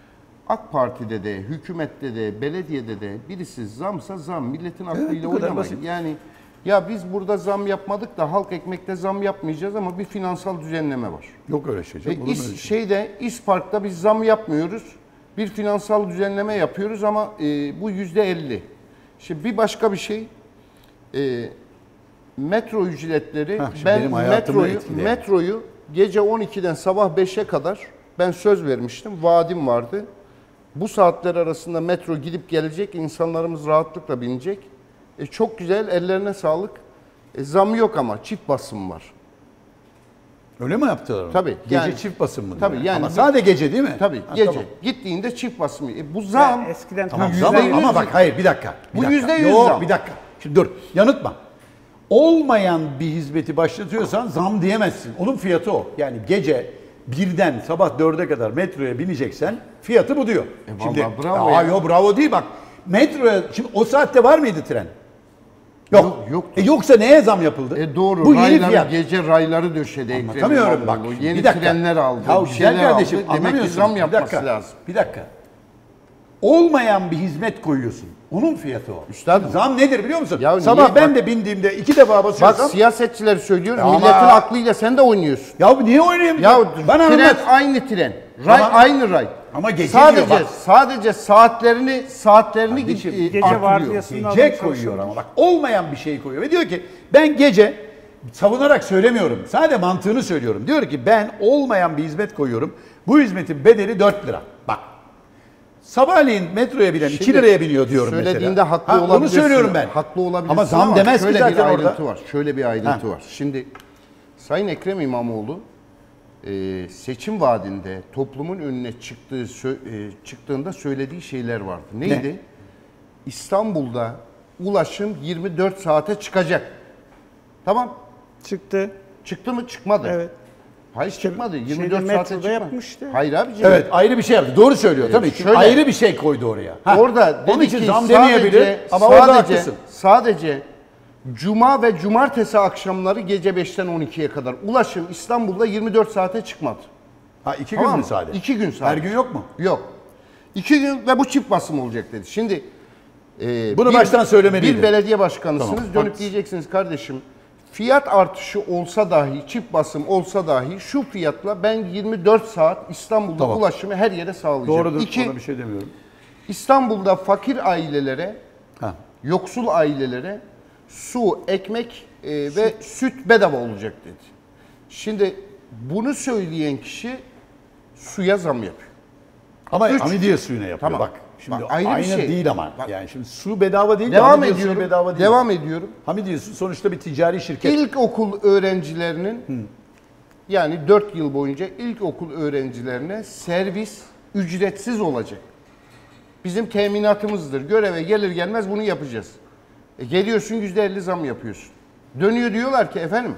AK Parti'de de, hükümette de, belediyede de birisi zamsa zam. Milletin aklıyla bu kadar oynamayın. basit. Yani ya biz burada zam yapmadık da halk ekmekte zam yapmayacağız ama bir finansal düzenleme var. Yok öyle şey. Ve Canım, olur mu İS, öyle şey? şeyde İspark'ta biz zam yapmıyoruz. Bir finansal düzenleme yapıyoruz ama e, bu yüzde elli. Şimdi bir başka bir şey. E, metro ücretleri, Heh, şimdi ben benim hayatımı metroyu, etkileyen. metroyu gece on ikiden sabah beşe kadar ben söz vermiştim. Vaadim vardı. Bu saatler arasında metro gidip gelecek, insanlarımız rahatlıkla binecek. E, çok güzel, ellerine sağlık. E, zam yok ama çift basım var. Öyle mi yaptılar onu? Tabii, Gece yani- çift basın mı? Tabii, diyor? yani Ama bir- sadece gece değil mi? Tabii Ha, gece. tamam. Gittiğinde çift basım. E, bu zam. Ya eskiden Tamam tam zam yüzde yüz ama zam. bak hayır bir dakika. Bir Bu dakika. yüzde yüz Yok, zam. bir dakika. Şimdi dur yanıtma. Olmayan bir hizmeti başlatıyorsan zam diyemezsin. Onun fiyatı o. Yani gece birden sabah dörde kadar metroya bineceksen fiyatı bu diyor. E vallahi bravo Aa, ya. yo, bravo değil bak. Metroya şimdi o saatte var mıydı tren? Yok. Yok, yoktu. E yoksa neye zam yapıldı? E doğru. Bu yeni rayları, fiyat. gece rayları döşedi. Ekrem Anlatamıyorum bak. İmamoğlu. şimdi, Yeni bir dakika. trenler aldı. Ya bir güzel şeyler kardeşim aldı. Demek ki anlamıyorsun. zam Bir yapması dakika, lazım. Bir dakika. Olmayan bir hizmet koyuyorsun. Onun fiyatı o. Üstadım. Zam nedir biliyor musun? Ya Sabah niye? ben Bak- de bindiğimde iki defa Bak basıyorsam. siyasetçiler söylüyor. Ama- Milletin aklıyla sen de oynuyorsun. Ya niye oynayayım? Ya Bana tren anlat. aynı tren. Ray Ama- aynı ray. Ama gece sadece diyor bak. sadece saatlerini saatlerini Kardeşim, e, gece artırıyor. vardiyasında Gece adam koyuyor çalışıyor. ama bak olmayan bir şey koyuyor ve diyor ki ben gece savunarak söylemiyorum. Sadece mantığını söylüyorum. Diyor ki ben olmayan bir hizmet koyuyorum. Bu hizmetin bedeli dört lira. Bak. Sabahleyin metroya binen iki Şimdi liraya biniyor diyorum mesela. Söylediğinde haklı Ha, olabilirsin. Onu söylüyorum ben. Haklı olabilirsin Ama zam demez ki şöyle zaten bir ayrıntı orada. var. Şöyle bir ayrıntı Ha. var. Şimdi Sayın Ekrem İmamoğlu e, seçim vaadinde toplumun önüne çıktığı sö- e, çıktığında söylediği şeyler vardı. Neydi? İstanbul'da ulaşım yirmi dört saate çıkacak. Tamam. Çıktı. Çıktı mı? Çıkmadı. Evet. Hayır çıkmadı. yirmi şeyde, dört saate metroda çıkmadı. yapmıştı. Hayır abi. Evet ayrı bir şey yaptı. Doğru söylüyor tabii. Çünkü şöyle- ayrı bir şey koydu oraya. Ha, Orada onun dedi için ki zam sadece, demeyebilir ama orada sadece, haklısın. sadece Cuma ve Cumartesi akşamları gece beşten on ikiye kadar ulaşım İstanbul'da yirmi dört saate çıkmadı. Ha iki Tamam gün mı? mü sadece? İki gün sadece. Her gün yok mu? Yok. İki gün ve bu çift basım olacak dedi. Şimdi e, Bunu baştan söylemeliydin. Bir belediye başkanısınız. Tamam, Dönüp haklısın. diyeceksiniz kardeşim fiyat artışı olsa dahi, çift basım olsa dahi şu fiyatla ben yirmi dört saat İstanbul'da Tamam. ulaşımı her yere sağlayacağım. Doğrudur. İki, Ona bir şey demiyorum. İstanbul'da fakir ailelere, Ha. yoksul ailelere su, ekmek e, ve süt bedava olacak dedi. Şimdi bunu söyleyen kişi suya zam yapıyor. Ama Üç. Hamidiye suyuna yapıyor Tamam. bak. Şimdi Bak, ayrı bir aynı şey. değil ama. Bak. Yani şimdi su bedava değil. de Devam Hamidiye suyu ediyorum. bedava değil. Devam ediyorum. Hamidiye su sonuçta bir ticari şirket. İlkokul öğrencilerinin yani dört yıl boyunca ilkokul öğrencilerine servis ücretsiz olacak. Bizim teminatımızdır. Göreve gelir gelmez bunu yapacağız. E geliyorsun yüzde elli zam yapıyorsun. Dönüyor diyorlar ki efendim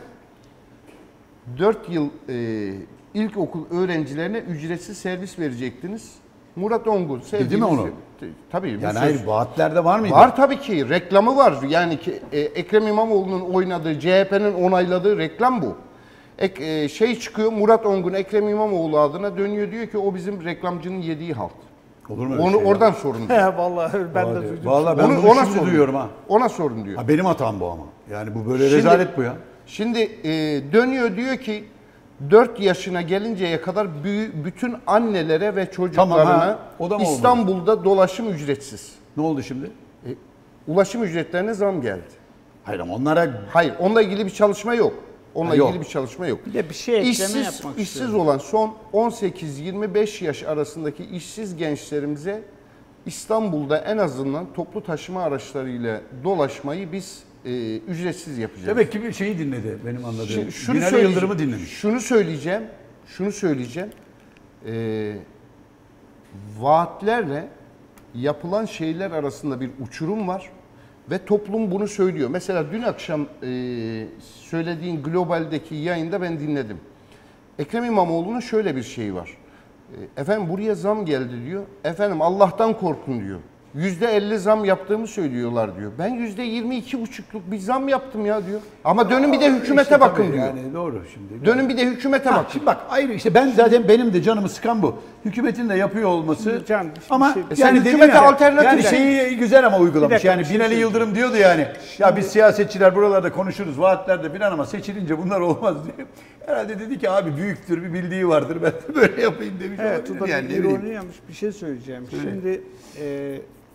dört yıl e, ilkokul öğrencilerine ücretsiz servis verecektiniz. Murat Ongun sevdiğimiz... mi onu? Tabii. bu Yani söz- hayır vaatlerde var mıydı? Var tabii ki. Reklamı var. Yani ki, e, Ekrem İmamoğlu'nun oynadığı, C H P'nin onayladığı reklam bu. Ek, e, şey çıkıyor, Murat Ongun Ekrem İmamoğlu adına dönüyor diyor ki o bizim reklamcının yediği halt. Olur mu öyle Onu şey ya? oradan sorun diyor. He vallahi ben de Vallahi, duydum. Vallahi ben Onu, bunu ona şimdi sorun. duyuyorum ha. Ona sorun diyor. Ha benim hatam bu ama. Yani bu böyle Şimdi- rezalet bu ya. Şimdi e, dönüyor diyor ki dört yaşına gelinceye kadar bü- bütün annelere ve çocuklarına Tamam, ha. O da mı olmadı? İstanbul'da dolaşım ücretsiz. Ne oldu şimdi? E, ulaşım ücretlerine zam geldi. Hayır ama onlara Hayır, onunla ilgili bir çalışma yok. Onunla Ha, yok. ilgili bir çalışma yok. Bir de bir şey ekleme İşsiz, yapmak işsiz istiyorum. olan son on sekiz yirmi beş yaş arasındaki işsiz gençlerimize İstanbul'da en azından toplu taşıma araçlarıyla dolaşmayı biz e, ücretsiz yapacağız. demek ki bir şeyi dinledi benim anladığım. Şimdi şunu Binali söyleyeceğim. Yıldırım'ı dinlemiş. Şunu söyleyeceğim. Şunu söyleyeceğim. Ee, vaatlerle yapılan şeyler arasında bir uçurum var ve toplum bunu söylüyor. Mesela dün akşam e, söylediğin Global'deki yayında ben dinledim. Ekrem İmamoğlu'nun şöyle bir şeyi var. E, efendim buraya zam geldi diyor. Efendim Allah'tan korkun diyor. yüzde elli zam yaptığımı söylüyorlar diyor. Ben yüzde yirmi iki buçukluk bir zam yaptım ya diyor. Ama dönün bir de hükümete İşte bakın tabii diyor. Yani doğru şimdi. Dönün bir de hükümete Ha, bakın. şimdi bak ayrı işte ben zaten benim de canımı sıkan bu. Hükümetin de yapıyor olması. Şimdi can, bir ama şey- E sen yani dedim hükümete ya, alternatif yani de- şeyi güzel ama Bir uygulamış. dakika, Yani bir şey Binali söyleyeyim. Yıldırım diyordu yani. Ya biz siyasetçiler buralarda konuşuruz vaatlerde filan ama seçilince bunlar olmaz diye. Herhalde dedi ki abi büyüktür bir bildiği vardır ben de böyle yapayım demiş. Evet, olabilir o da yani, bir ne bileyim. ironi yapmış. Bir şey söyleyeceğim. Söyle. Şimdi e,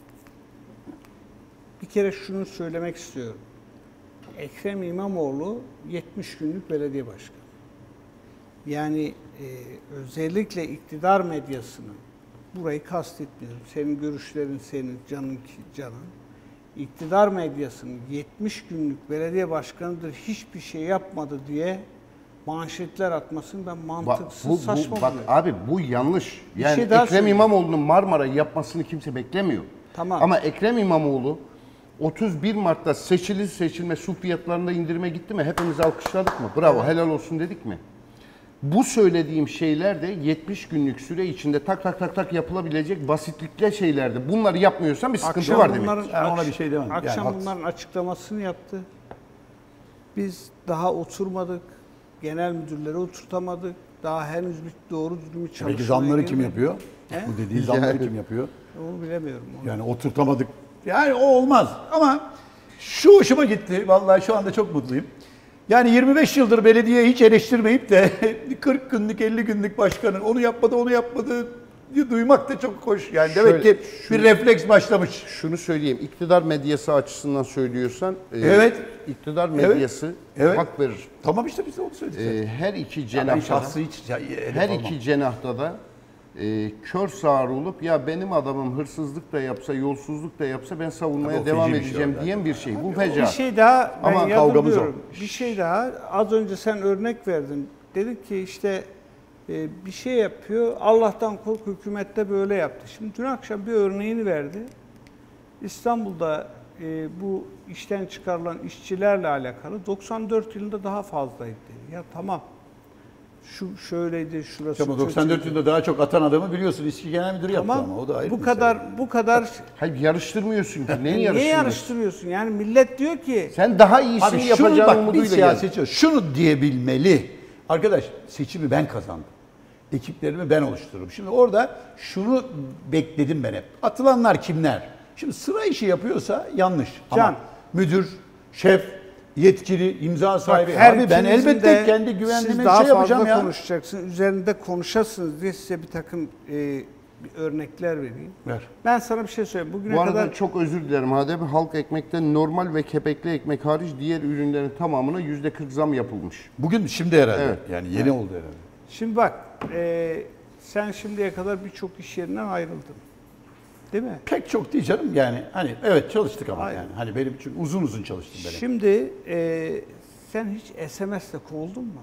bir kere şunu söylemek istiyorum. Ekrem İmamoğlu yetmiş günlük belediye başkanı. Yani e, özellikle iktidar medyasının, burayı kastetmiyorum, senin görüşlerin senin, canın canın, iktidar medyasının yetmiş günlük belediye başkanıdır, hiçbir şey yapmadı diye manşetler atmasını ben Bak, mantıksız, bu, bu, saçma bak buluyorum. abi bu yanlış. Bir Yani şey daha Ekrem söyleyeyim. İmamoğlu'nun Marmara'yı yapmasını kimse beklemiyor. Tamam. Ama Ekrem İmamoğlu otuz bir Mart'ta seçilir seçilme su fiyatlarında indirime gitti mi? Hepimiz alkışladık mı? Bravo, helal olsun dedik mi? Bu söylediğim şeyler de yetmiş günlük süre içinde tak tak tak tak yapılabilecek basitlikle şeylerdi. Bunları yapmıyorsan bir sıkıntı Akşam var demek. bunların- Yani ona akş- bir şey demem. Yani Akşam haklısın. bunların açıklamasını yaptı. Biz daha oturmadık. Genel müdürleri oturtamadık. Daha henüz bir doğru düzgün bir çalışmaya Peki zamları kim girmedik. yapıyor? He? Bu dediği zamları Yani- kim yapıyor? Onu bilemiyorum. Onu. Yani oturtamadık. Yani o olmaz. Ama şu hoşuma gitti. Vallahi şu anda çok mutluyum. Yani yirmi beş yıldır belediye hiç eleştirmeyip de kırk günlük elli günlük başkanın onu yapmadı onu yapmadı duymak da çok hoş. Yani demek Şöyle, ki bir refleks başlamış. Şunu söyleyeyim, iktidar medyası açısından söylüyorsan, e, Evet. iktidar medyası Evet. hak verir. Tamam işte biz de onu söyledik. E, her iki Ya ben cenahta, şahsı hiç ya, hedef her almam. iki cenahta da e, kör sağır olup ya benim adamım hırsızlık da yapsa, yolsuzluk da yapsa ben savunmaya Tabii o devam feci bir şey edeceğim var diyen bir şey. Bu Bir feca. şey daha ben Ama kavgamız yadırgıyorum. o. Bir şey daha. Az önce sen örnek verdin. Dedik ki işte e, bir şey yapıyor. Allah'tan kork, hükümette böyle yaptı. Şimdi dün akşam bir örneğini verdi. İstanbul'da e, bu işten çıkarılan işçilerle alakalı doksan dört yılında daha fazlaydı dedi. Ya tamam. Şu şöyleydi, şurası Ama doksan dört kötüydü. yılında daha çok atan adamı biliyorsun İSKİ Genel Müdürü yaptı Tamam. ama o da ayrı bu bir kadar mesele. bu kadar Hayır yarıştırmıyorsun ki. Neyi niye yarıştırıyorsun? yarıştırıyorsun? Yani millet diyor ki Sen daha iyisini Abi şunu yapacağın bak bir umuduyla gel. siyasetçi şunu diyebilmeli. Arkadaş seçimi ben kazandım. Ekiplerimi ben oluştururum. Şimdi orada şunu bekledim ben hep. Atılanlar kimler? Şimdi sıra işi yapıyorsa yanlış. Can. Ama müdür, şef, yetkili, imza sahibi. Bak, her Abi ben ikinizin elbette de kendi siz güvenliğime daha şey yapacağım fazla ya. konuşacaksın. Üzerinde konuşasınız diye size bir takım e, bir örnekler vereyim. Ver. Ben sana bir şey söyleyeyim. Bugüne Bu arada kadar çok özür dilerim Adem. Halk ekmekten normal ve kepekli ekmek hariç diğer ürünlerin tamamına yüzde kırk zam yapılmış. Bugün şimdi herhalde. Evet. Yani yeni oldu herhalde. şimdi bak e, sen şimdiye kadar birçok iş yerinden ayrıldın. Değil mi? Pek çok değil canım yani. Hani evet çalıştık ama Aynen. yani. Hani benim çünkü uzun uzun çalıştım ben. Şimdi e, sen hiç S M S'le kovuldun mu?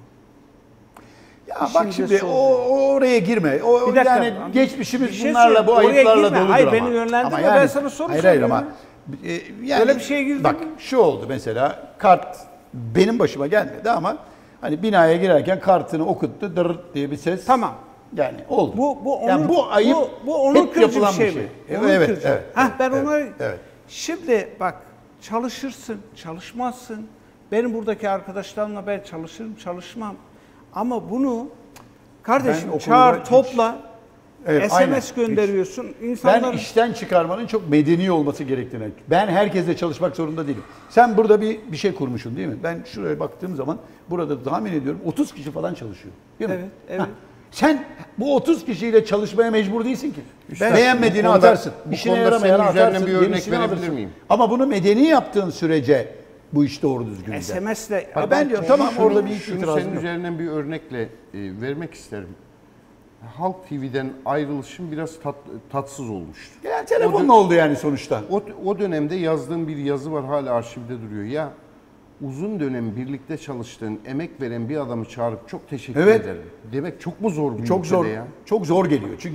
Ya İşinize bak şimdi sorun. o, o oraya girme. O Bir dakika, yani abi, geçmişimiz bir şey bunlarla söyle, bu oraya ayıplarla girme. doludur Hayır, ama. beni yönlendirme, Ama ben sana soru hayır, hayır soruyorum ama e, yani, Öyle bir şeye girdin bak, mi? şu oldu mesela kart benim başıma gelmedi ama hani binaya girerken kartını okuttu dırırt diye bir ses. Tamam. Yani oldu. Bu bu onur, yani bu ayıp bu, bu onur hep kırıcı bir yapılan şey, bir şey. mi? Evet, Onur evet, kırıcı. evet, Hah, evet, ben evet, ona evet. şimdi bak çalışırsın, çalışmazsın. Benim buradaki arkadaşlarımla ben çalışırım, çalışmam. Ama bunu kardeşim Ben çağır, okulda hiç- topla. Evet, S M S aynen. gönderiyorsun. Ben İnsanlar işten çıkarmanın çok medeni olması gerektiğine. Ben herkesle çalışmak zorunda değilim. Sen burada bir bir şey kurmuşsun değil mi? Ben şuraya baktığım zaman burada tahmin ediyorum otuz kişi falan çalışıyor. Değil mi? Evet, evet. Ha, sen bu otuz kişiyle çalışmaya mecbur değilsin ki. Üstad, Beğenmediğini bu konuda- atarsın. bu İşine konuda yaramayanı senin üzerinden atarsın. bir örnek yenisini verebilir alırsın. miyim? Ama bunu medeni yaptığın sürece bu iş doğru düzgün gider. S M S'le Ha, ben diyorum tamam Şunu- orada bir şunu itirazım senin yok. üzerinden bir örnekle e, vermek isterim. Halk T V'den ayrılışım biraz tat, tatsız olmuştu. Yani telefonla oldu yani sonuçta. O, o dönemde yazdığım bir yazı var, hala arşivde duruyor. Ya uzun dönem birlikte çalıştığın, emek veren bir adamı çağırıp çok teşekkür Evet. ederim demek çok mu zor bir Çok ülkede zor. ya? Çok zor geliyor. Çünkü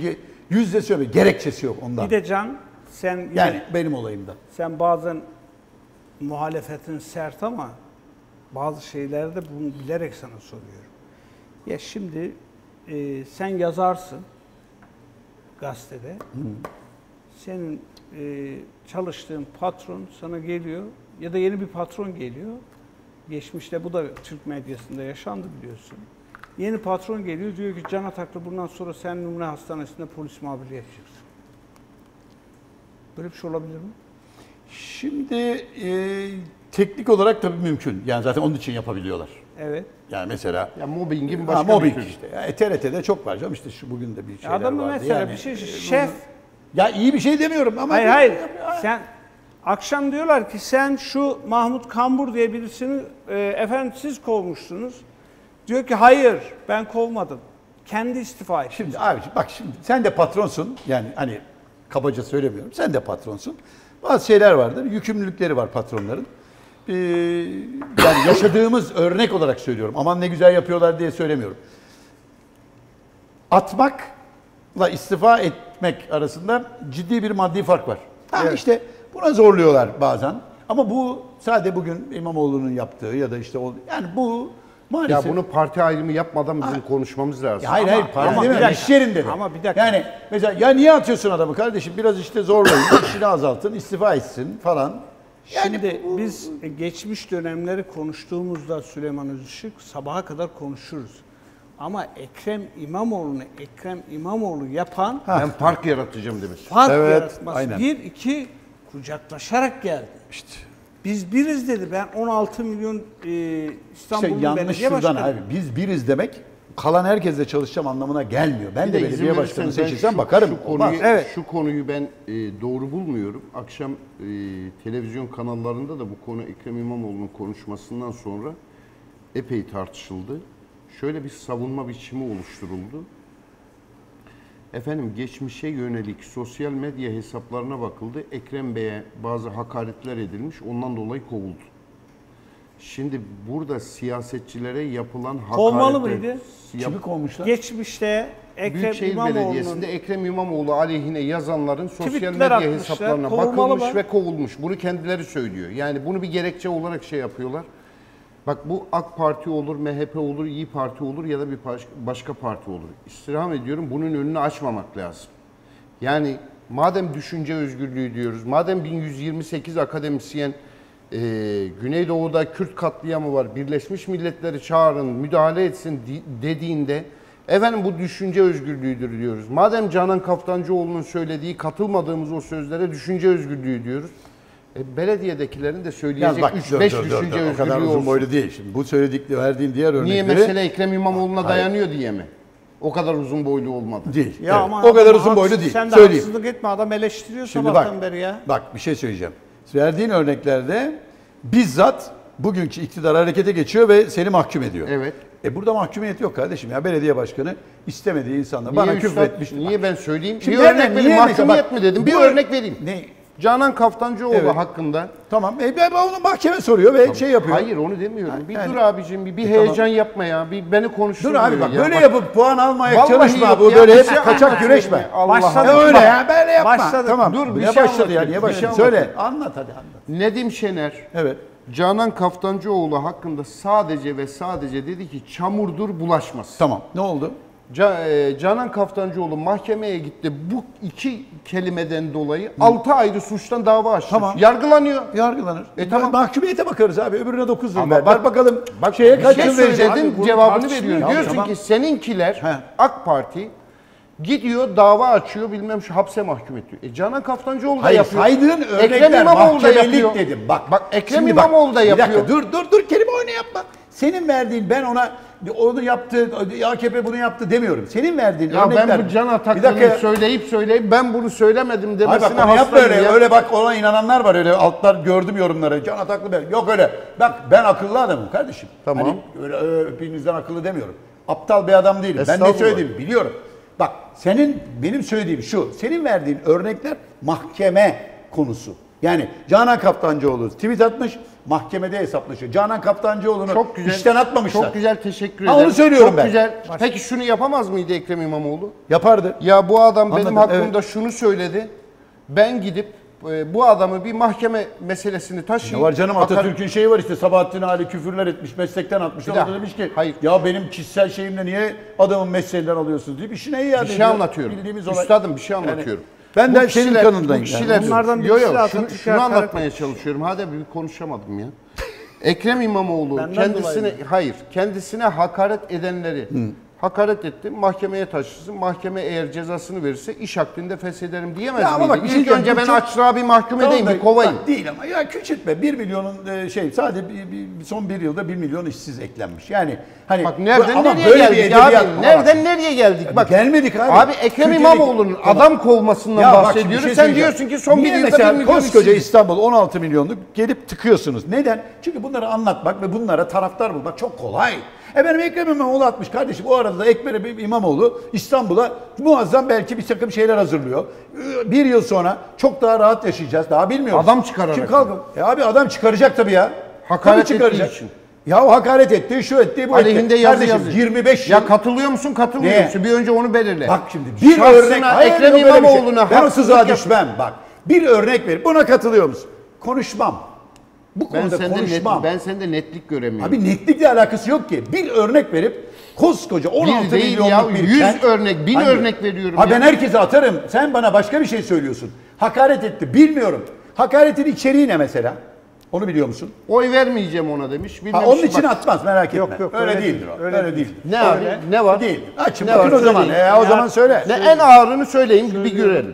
Yüzde söylüyor. Gerekçesi yok ondan. Bir de Can, sen yine, yani benim olayımda. sen bazen muhalefetin sert ama bazı şeylerde bunu bilerek sana soruyorum. Ya şimdi e, sen yazarsın gazetede. Hı. Senin e, çalıştığın patron sana geliyor ya da yeni bir patron geliyor. Geçmişte bu da Türk medyasında yaşandı biliyorsun. Yeni patron geliyor diyor ki Can Ataklı bundan sonra sen Numune Hastanesi'nde polis muhabirliği yapacaksın. Böyle bir şey olabilir mi? Şimdi e, teknik olarak tabii mümkün. Yani zaten onun için yapabiliyorlar. Evet. Yani mesela Ya mobbingin ha, başka mobbing bir türü. işte. Ya, T R T'de çok var canım işte şu bugün de bir şeyler vardı. Adamı mesela yani, bir şey e, şef. Ya iyi bir şey demiyorum ama. Hayır hayır. Sen akşam diyorlar ki sen şu Mahmut Kambur diye birisini e, efendim siz kovmuşsunuz. Diyor ki hayır ben kovmadım. Kendi istifa etti. Şimdi abi bak şimdi sen de patronsun. Yani hani kabaca söylemiyorum. Sen de patronsun. Bazı şeyler vardır. Yükümlülükleri var patronların. Ee, yani yaşadığımız örnek olarak söylüyorum. Aman ne güzel yapıyorlar diye söylemiyorum. Atmakla istifa etmek arasında ciddi bir maddi fark var. Ha Evet. işte buna zorluyorlar bazen. Ama bu sadece bugün İmamoğlu'nun yaptığı ya da işte o yani bu maalesef. Ya bunu parti ayrımı yapmadan bizim konuşmamız lazım. Ya hayır Ama- hayır parti ama değil mi? bir dakika. İş yerinde de. Ama bir dakika. Yani mesela ya niye atıyorsun adamı kardeşim? Biraz işte zorlayın, işini azaltın, istifa etsin falan. Yani Şimdi bu- biz geçmiş dönemleri konuştuğumuzda Süleyman Özışık sabaha kadar konuşuruz. Ama Ekrem İmamoğlu'nu Ekrem İmamoğlu yapan Ben fark yaratacağım demiş. fark Evet, yaratması. aynen. Bir, iki kucaklaşarak geldi. İşte, Biz biriz dedi. Ben on altı milyon e, işte İstanbul'un yanlış belediye şuradan başkanı. abi. Biz biriz demek kalan herkesle çalışacağım anlamına gelmiyor. Ben Bir de de izin belediye başkanı verirsen ben seçilsem şu- bakarım. Şu Olmaz. konuyu, Evet. şu konuyu ben e, doğru bulmuyorum. Akşam e, televizyon kanallarında da bu konu Ekrem İmamoğlu'nun konuşmasından sonra epey tartışıldı. Şöyle bir savunma biçimi oluşturuldu. Efendim geçmişe yönelik sosyal medya hesaplarına bakıldı. Ekrem Bey'e bazı hakaretler edilmiş. Ondan dolayı kovuldu. Şimdi burada siyasetçilere yapılan hakaretler... Kovmalı mıydı? Yap- Kimi kovmuşlar? Geçmişte Ekrem Büyükşehir İmamoğlu'nun Belediyesi'nde Ekrem İmamoğlu aleyhine yazanların sosyal Tweetler medya atmışlar, hesaplarına kovulmalı bakılmış mı? ve kovulmuş. Bunu kendileri söylüyor. Yani bunu bir gerekçe olarak şey yapıyorlar. Bak bu AK Parti olur, M H P olur, İYİ Parti olur ya da bir baş- başka parti olur. İstirham ediyorum bunun önünü açmamak lazım. Yani madem düşünce özgürlüğü diyoruz, madem bin yüz yirmi sekiz akademisyen e, Güneydoğu'da Kürt katliamı var, Birleşmiş Milletleri çağırın, müdahale etsin di- dediğinde efendim bu düşünce özgürlüğüdür diyoruz. Madem Canan Kaftancıoğlu'nun söylediği katılmadığımız o sözlere düşünce özgürlüğü diyoruz. E, belediyedekilerin de Yalnız söyleyecek bak üç dur, beş dur, dur, düşünce dur. O kadar özgürlüğü uzun olsun. boylu değil. Şimdi bu söyledikleri verdiğin diğer örnekleri Niye mesele Ekrem İmamoğlu'na dayanıyor diye mi? O kadar uzun boylu olmadı. değil. Ya Evet. ama O kadar ama uzun boylu haksız- değil. Sen de Söyleyeyim. haksızlık etme adam eleştiriyor Şimdi sabahtan bak, beri ya. bak bir şey söyleyeceğim. Verdiğin örneklerde bizzat bugünkü iktidar harekete geçiyor ve seni mahkum ediyor. Evet. E burada mahkumiyet yok kardeşim ya. Belediye başkanı istemediği insanlar Niye bana üstad, küfür etmiş. Niye ben söyleyeyim? Şimdi bir nereden, örnek vereyim. niye mesela Mahkumiyet bak, mi dedim? Bir bu- örnek vereyim. Ne? Canan Kaftancıoğlu Evet. hakkında. Tamam. E ben onu mahkeme soruyor ve şey yapıyor. Hayır onu demiyorum. Ha, bir yani- dur abicim bir, bir E, heyecan tamam. yapma ya. Bir beni konuştur. Dur abi diyor bak ya. böyle Bak, yapıp puan almaya vallahi çalışma. yok Bu ya, böyle bir hep şey kaçak anlatıyorum güreşme. ya. Allah Başladı. Ya Allah. öyle ya böyle yapma. Başladık. Tamam. Dur, bir ne şey başladı ya? anlatayım, Niye bir başladı? şey Söyle. anlatayım. Anlat hadi anlat. Nedim Şener, Evet. Canan Kaftancıoğlu hakkında sadece ve sadece dedi ki çamurdur bulaşmaz. Tamam. Ne oldu? Ca- e, Canan Kaftancıoğlu mahkemeye gitti. Bu iki kelimeden dolayı altı ayrı suçtan dava açtı. Tamam. Yargılanıyor. Yargılanır. E, E tamam. tamam. Mahkumiyete bakarız abi. Öbürüne dokuz yıl Ama ver. bak- Bak bakalım Bak şeye bir kaç şey yıl verecek. söyledin, Abi, bunu cevabını tartışmıyor. veriyor. Ya Diyorsun tamam. ki seninkiler He. AK Parti gidiyor dava açıyor bilmem şu hapse mahkum ediyor. E Canan Kaftancıoğlu da Hayır yapıyor. saydığın Ekrem örnekler İmamoğlu da mahkemelik yapıyor. dedim. Bak, Bak Ekrem şimdi bak, İmamoğlu da bir yapıyor. dakika dur dur dur kelime oyunu yapma. Senin verdiğin ben ona onu yaptı, A K P bunu yaptı demiyorum. Senin verdiğin Ya örnekler. ben bu Can Bir Ataklı'nın dakika. söyleyip söyleyip ben bunu söylemedim Ay demesine bak onu yapma hastayım öyle. ya. Öyle bak ona inananlar var öyle altlar gördüm yorumları. Can Ataklı ben. Yok öyle. Bak ben akıllı adamım kardeşim. Tamam. Hani öyle ö, hepinizden akıllı demiyorum. Aptal bir adam değilim. Ben ne Estağfurullah. söylediğimi biliyorum. Bak senin benim söylediğim şu. Senin verdiğin örnekler mahkeme konusu. Yani Canan Kaftancıoğlu tweet atmış, mahkemede hesaplaşıyor. Canan Kaftancıoğlu'nu Çok güzel, işten atmamışlar. Çok güzel, teşekkür Ha, ederim. onu söylüyorum çok ben. Güzel. Peki şunu yapamaz mıydı Ekrem İmamoğlu? Yapardı. Ya bu adam benim Anladım, hakkımda evet. şunu söyledi. Ben gidip e, bu adamı bir mahkeme meselesini taşıyayım. Ne var canım, Hakar- Atatürk'ün şeyi var işte, Sabahattin Ali küfürler etmiş, meslekten atmış. Bir Orada dakika, demiş ki hayır. ya benim kişisel şeyimle niye adamın mesleğinden alıyorsunuz deyip işine iade Bir şey ediyor. anlatıyorum. Bildiğimiz olay. Üstadım bir şey anlatıyorum. Ben Bu de senin kişiler- kanındayım. Bu kişiler, Bunlardan yo, birisi yo, de şunu, Atatürk'e şunu hakaret anlatmaya çalışıyorum. Hadi bir konuşamadım ya. Ekrem İmamoğlu Benden kendisine dolayı mı? hayır, kendisine hakaret edenleri hakaret etti, mahkemeye taşısın. Mahkeme eğer cezasını verirse iş hakkında fesheder diyemez Ya ama miydi? bak, bir şey İlk önce diyeceğim, ben bu çok- açlığa bir mahkemedeyim, Tamam bir da- kovayım. bak, değil ama ya küçültme. Bir milyonun e, şey sadece bir, bir- son bir yılda bir milyon işsiz eklenmiş. Yani hani Bak nereden ama nereye böyle bir geldik edebiyat- abi? ama Nereden bak, nereye geldik? Bak gelmedik abi. Abi Ekrem Türkiye'deki- İmamoğlu'nun Tamam. adam kovmasından Ya bak şimdi bir bahsediyoruz. şey Sen söyleyeceğim. diyorsun ki son bir Niye yılda mesela bir milyon koskoca işsiz. İstanbul on altı milyonluk gelip tıkıyorsunuz. Neden? Çünkü bunları anlatmak ve bunlara taraftar bulmak çok kolay. Efendim Ekrem İmamoğlu atmış kardeşim. O arada da Ekrem İmamoğlu İstanbul'a muazzam belki bir takım şeyler hazırlıyor. Bir yıl sonra çok daha rahat yaşayacağız. Daha bilmiyoruz. Adam çıkararak. Şimdi kalkın. E abi adam çıkaracak tabii ya. Hakaret Tabii çıkaracak. ettiği için. Ya o hakaret etti, şu etti, bu Aleyhinde etti. yazı Kardeşim yazıyor. yirmi beş yıl. Ya katılıyor musun, katılmıyor Neye? musun? Bir önce onu belirle. Bak şimdi bir Şahsına, örnek. Hayır, Ekrem yok böyle bir şey. İmamoğlu'na Ben o tuzağa haksızlık yap- düşmem bak. Bir örnek ver. Buna katılıyor musun? Konuşmam. Bu Ben konuda sende, net, konuşmam. ben sende netlik göremiyorum. Abi netlikle alakası yok ki. Bir örnek verip koskoca on altı Bir değil milyonluk ya, bir yüz kent- örnek, bin Hangi? örnek veriyorum Ha ya. ben herkese atarım. Sen bana başka bir şey söylüyorsun. Hakaret etti. Bilmiyorum. Hakaretin içeriği ne mesela? Onu biliyor musun? Oy vermeyeceğim ona demiş. Bilmem Ha, onun şu- için bak, atmaz, merak etme. Yok, yok, öyle, öyle değildir değil, o. öyle Öyle, değil. değil. Ne abi? Ne var? Değil. Açın Ne bakın var? o zaman. Söyleyin. E, o zaman söyle. Ne en ağırını söyleyin bir görelim.